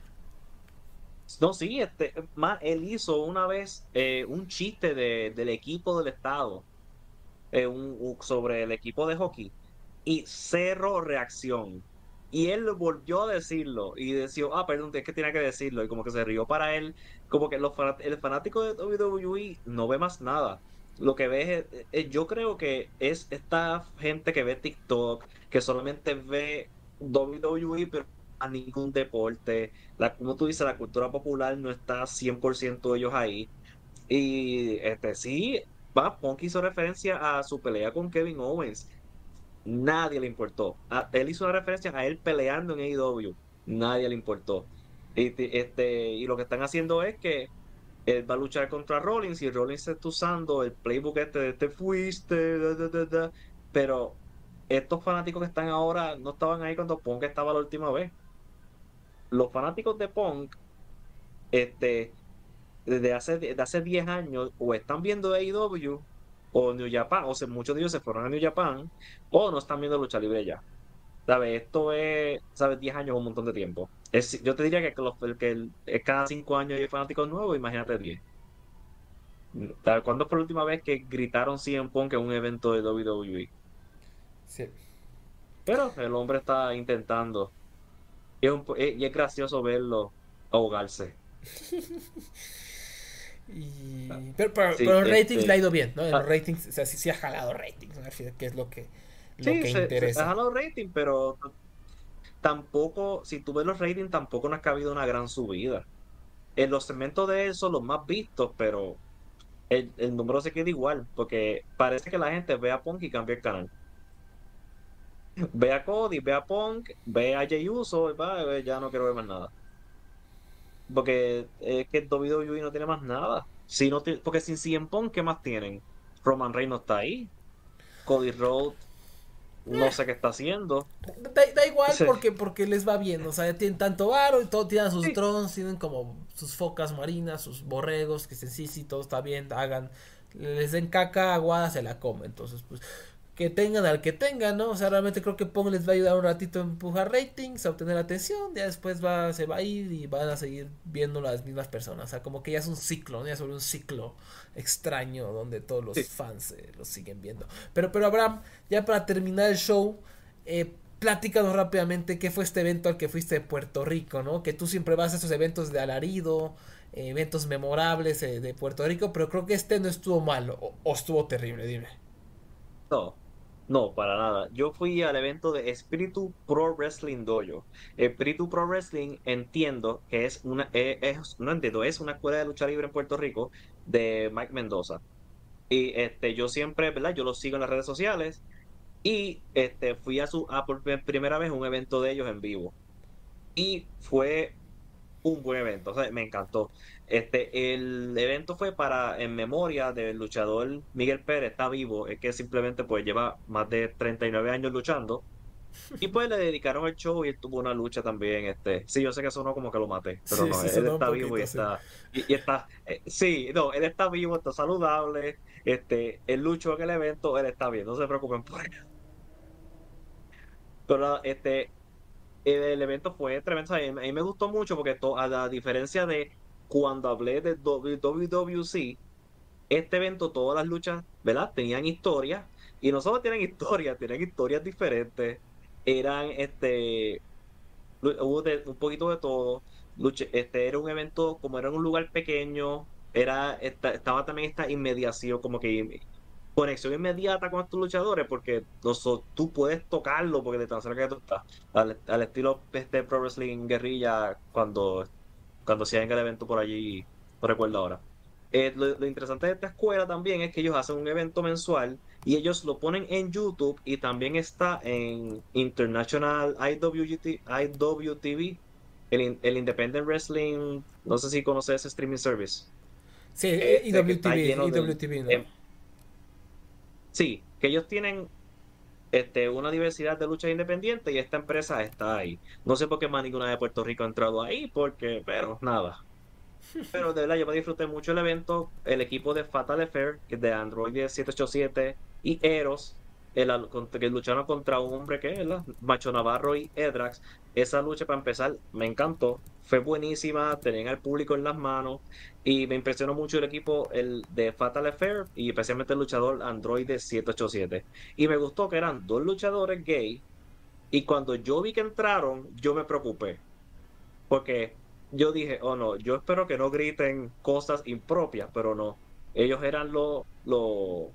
no, sí, este, más, él hizo una vez eh, un chiste de, del equipo del estado, eh, un, un- sobre el equipo de hockey, y cero reacción. y él volvió a decirlo y decía, ah, perdón, es que tenía que decirlo, y como que se rió para él, como que los fanat- el fanático de W W E no ve más nada. Lo que ve es, es- yo creo que es esta gente que ve TikTok, que solamente ve W W E, pero a ningún deporte. La, como tú dices, la cultura popular no está cien por ciento ellos ahí. Y este sí, va, Punk hizo referencia a su pelea con Kevin Owens. Nadie le importó. A- él hizo una referencia a él peleando en A E W. Nadie le importó. Y, te- este, y lo que están haciendo es que él va a luchar contra Rollins y Rollins está usando el playbook este de te fuiste, da, da, da, da. Pero estos fanáticos que están ahora no estaban ahí cuando Punk estaba la última vez. Los fanáticos de Punk, este, desde hace, de hace diez años, o están viendo A E W o New Japan, o sea, muchos de ellos se fueron a New Japan, o no están viendo lucha libre ya. ¿Sabes? Esto es, ¿sabes? Diez años, un montón de tiempo. Es, yo te diría que, los, el, que el- es cada cinco años hay fanáticos nuevos, imagínate diez. ¿Sabes? ¿Cuándo fue la última vez que gritaron C M Punk en un evento de W W E? Sí. Pero el hombre está intentando. Y es, un po- y es gracioso verlo ahogarse. Y... Pero, pero, Sí, pero en ratings le ha este. ido bien, ¿no? En los ah, ratings, o sea, sí, sí ha jalado ratings, ¿no? Al fin, que es lo que, lo sí, que se, se ha interesa. jalado rating, pero tampoco, si tú ves los ratings, tampoco no es que ha habido una gran subida. En los segmentos de él son los más vistos, pero el, el número se queda igual, porque parece que la gente ve a Punk y cambia el canal. Ve a Cody, ve a Punk, ve a Jey Uso, y va, eh, ya no quiero ver más nada. Porque es que W W E no tiene más nada. Si no ti- porque sin C M Punk, ¿qué más tienen? Roman Reigns no está ahí. Cody Rhodes no sé qué está haciendo. Da, da igual Sí, porque, porque les va bien, o sea, tienen tanto varo y todo, tienen sus sí, drones, tienen como sus focas marinas, sus borregos, que dicen sí, sí, todo está bien, hagan, les den caca aguada, se la comen, entonces pues que tengan al que tengan, ¿no? O sea, realmente creo que Pong les va a ayudar un ratito a empujar ratings, a obtener atención, ya después va, se va a ir y van a seguir viendo las mismas personas, o sea, como que ya es un ciclo, ¿no? Ya sobre un ciclo extraño donde todos los sí. fans eh, los siguen viendo. Pero, pero Abraham, ya para terminar el show, eh, platícanos rápidamente qué fue este evento al que fuiste de Puerto Rico, ¿no? Que tú siempre vas a esos eventos de alarido, eh, eventos memorables eh, de Puerto Rico, pero creo que este no estuvo mal o, o estuvo terrible, dime. No, no, para nada. Yo fui al evento de Espíritu Pro Wrestling Dojo. Espíritu Pro Wrestling entiendo que es una, eh, es, no entiendo, es una escuela de lucha libre en Puerto Rico de Mike Mendoza. Y este, yo siempre, ¿verdad? Yo lo sigo en las redes sociales y este, fui a su a por primera vez un evento de ellos en vivo. Y fue un buen evento, o sea, me encantó. Este, el evento fue para, en memoria del luchador Miguel Pérez, está vivo, es que simplemente pues lleva más de treinta y nueve años luchando. Y pues le dedicaron el show y él tuvo una lucha también. Este, sí, yo sé que sonó como que lo maté, pero Sí, no, sí, él sonó un está vivo y poquito, sí. está, y, y está, eh, sí, no, él está vivo, está saludable. Este, él luchó en el evento, él está bien, no se preocupen por él. Pero este, el evento fue tremendo. O sea, a mí me gustó mucho porque to- a la diferencia de cuando hablé de W W C, este evento, todas las luchas, ¿verdad? Tenían historias y no solo tienen historias, tienen historias diferentes. Eran, este, lu- hubo de- un poquito de todo. Luche- este era un evento, como era en un lugar pequeño, era, esta- estaba también esta inmediación, como que conexión inmediata con estos luchadores porque los, tú puedes tocarlo porque de tan cerca que tú estás. Al, al estilo este Pro Wrestling Guerrilla cuando, cuando hacían el evento por allí, no recuerdo ahora. Eh, lo, lo interesante de esta escuela también es que ellos hacen un evento mensual y ellos lo ponen en YouTube y también está en International I W G T, I W T V, el, in- el Independent Wrestling, no sé si conoces ese streaming service, Sí, este que está I W T V, lleno del... I W T V, ¿no? em, sí, que ellos tienen este, una diversidad de luchas independientes y esta empresa está ahí. No sé por qué más ninguna de Puerto Rico ha entrado ahí, porque, pero nada. Pero de verdad, yo me disfruté mucho el evento. El equipo de Fatal Affair, que es de Android siete ocho siete y Eros, el, al- contra- que lucharon contra un hombre que es, ¿verdad? Macho Navarro y Edrax. Esa lucha, para empezar, me encantó. Fue buenísima, tenían al público en las manos y me impresionó mucho el equipo el de Fatal Affair y especialmente el luchador Android siete ocho siete. Y me gustó que eran dos luchadores gay Y cuando yo vi que entraron, yo me preocupé. Porque yo dije, oh no, yo espero que no griten cosas impropias, pero no. Ellos eran los lo,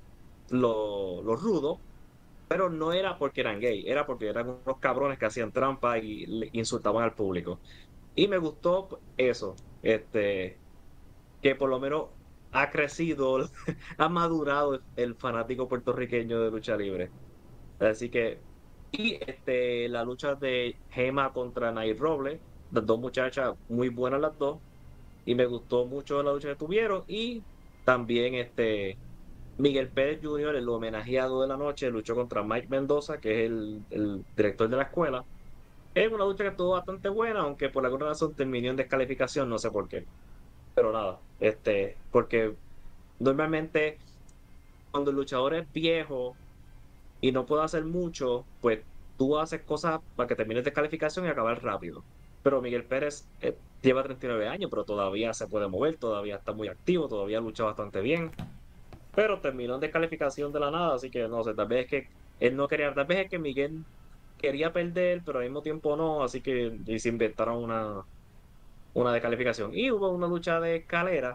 lo, lo rudos, pero no era porque eran gay, era porque eran unos cabrones que hacían trampa y le insultaban al público. Y me gustó eso, este, que por lo menos ha crecido, ha madurado el fanático puertorriqueño de lucha libre. Así que, y este, la lucha de Gema contra Nay Robles, las dos muchachas muy buenas las dos, y me gustó mucho la lucha que tuvieron, y también este Miguel Pérez junior, el homenajeado de la noche, luchó contra Mike Mendoza, que es el, el director de la escuela. Es una lucha que estuvo bastante buena, aunque por alguna razón terminó en descalificación, no sé por qué. Pero nada, este, porque normalmente cuando el luchador es viejo y no puede hacer mucho, pues tú haces cosas para que termines descalificación y acabar rápido. Pero Miguel Pérez eh, lleva treinta y nueve años, pero todavía se puede mover, todavía está muy activo, todavía lucha bastante bien. Pero terminó en descalificación de la nada, así que no sé, tal vez es que él no quería, tal vez es que Miguel quería perder, pero al mismo tiempo no, así que y se inventaron una, una descalificación. Y hubo una lucha de escalera,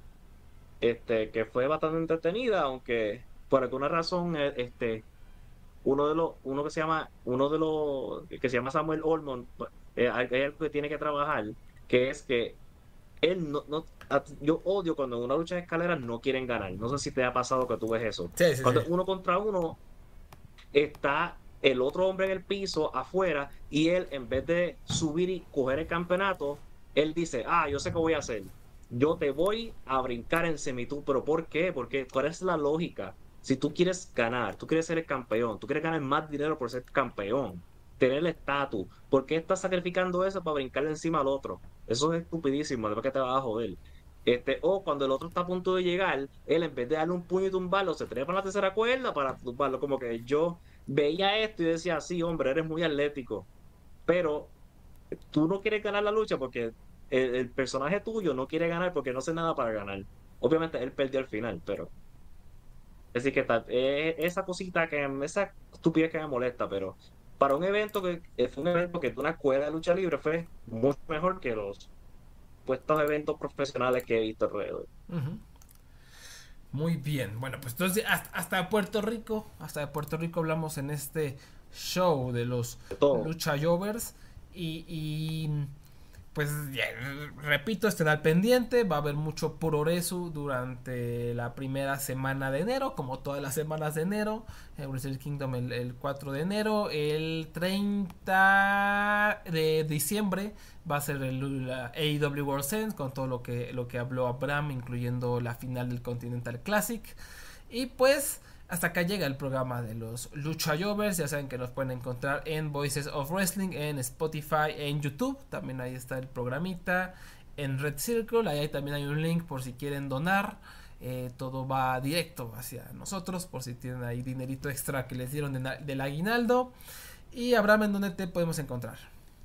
este, que fue bastante entretenida, aunque por alguna razón, eh, este, uno de los, uno que se llama, uno de los, que se llama Samuel Ormond, eh, hay hay algo que tiene que trabajar, que es que él no, no, a- yo odio cuando en una lucha de escaleras no quieren ganar. No sé si te ha pasado que tú ves eso. Sí, sí, sí. Cuando uno contra uno está el otro hombre en el piso afuera y él en vez de subir y coger el campeonato, él dice, ah, yo sé qué voy a hacer. Yo te voy a brincar en semitú, pero ¿por qué? Porque cuál es la lógica. Si tú quieres ganar, tú quieres ser el campeón, tú quieres ganar más dinero por ser campeón, tener el estatus, ¿por qué estás sacrificando eso para brincarle encima al otro? Eso es estupidísimo, después que te vas a joder. Este, o cuando el otro está a punto de llegar, él en vez de darle un puño y tumbarlo, se trepa en la tercera cuerda para tumbarlo. Como que yo veía esto y decía, sí, hombre, eres muy atlético, pero tú no quieres ganar la lucha porque el, el personaje tuyo no quiere ganar porque no hace nada para ganar. Obviamente él perdió al final, pero es decir que tal, eh, esa cosita que esa estupidez que me molesta, pero para un evento que eh, fue un evento que de una escuela de lucha libre fue mucho mejor que los puestos eventos profesionales que he visto alrededor. Ujú. Muy bien, bueno, pues entonces hasta, hasta Puerto Rico, hasta de Puerto Rico hablamos en este show de los De todo. Lucha Jovers y, y pues ya, repito, estén al pendiente, va a haber mucho progreso durante la primera semana de enero, como todas las semanas de enero, el Wrestle Kingdom el, el cuatro de enero, el treinta de diciembre va a ser el la A E W World Sense con todo lo que, lo que habló Abraham, incluyendo la final del Continental Classic, y pues hasta acá llega el programa de los Lucha Jovers. Ya saben que nos pueden encontrar en Voices of Wrestling, en Spotify, en YouTube. También ahí está el programita. En Red Circle, ahí también hay un link por si quieren donar. Eh, todo va directo hacia nosotros, por si tienen ahí dinerito extra que les dieron de, del aguinaldo. Y Abraham, ¿en dónde te podemos encontrar?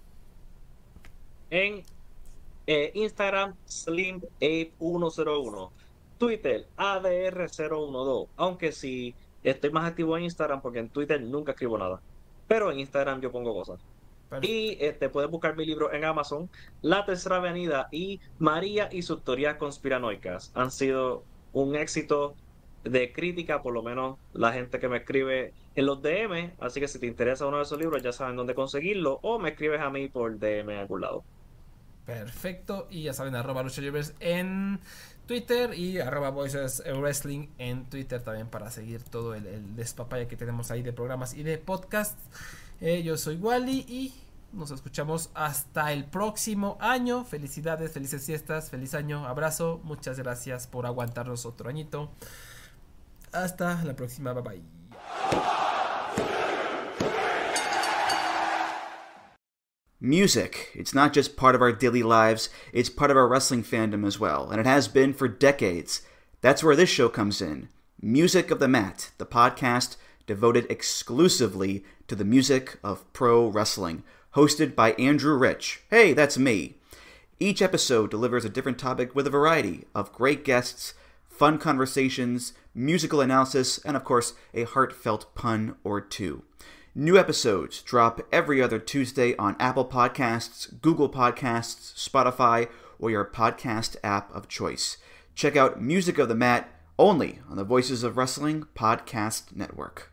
En eh, Instagram, Slim Ape ciento uno. Twitter, A D R cero uno dos. Aunque sí, estoy más activo en Instagram porque en Twitter nunca escribo nada. Pero en Instagram yo pongo cosas. Y este, puedes buscar mi libro en Amazon, La Tercera Avenida y María y sus teorías conspiranoicas. Han sido un éxito de crítica, por lo menos la gente que me escribe en los D M. Así que si te interesa uno de esos libros, ya saben dónde conseguirlo. O me escribes a mí por D M en algún lado. Perfecto, y ya saben, arroba Lucha Jovers en Twitter y arroba Voices Wrestling en Twitter también para seguir todo el, el despapaya que tenemos ahí de programas y de podcasts. Eh, yo soy Wally y nos escuchamos hasta el próximo año. Felicidades, felices fiestas, feliz año, abrazo, muchas gracias por aguantarnos otro añito. Hasta la próxima, bye bye. Music. It's not just part of our daily lives, it's part of our wrestling fandom as well, and it has been for decades. That's where this show comes in. Music of the Mat, the podcast devoted exclusively to the music of pro wrestling, hosted by Andrew Rich. Hey, that's me. Each episode delivers a different topic with a variety of great guests, fun conversations, musical analysis, and of course, a heartfelt pun or two. New episodes drop every other Tuesday on Apple Podcasts, Google Podcasts, Spotify, or your podcast app of choice. Check out Music of the Mat only on the Voices of Wrestling Podcast Network.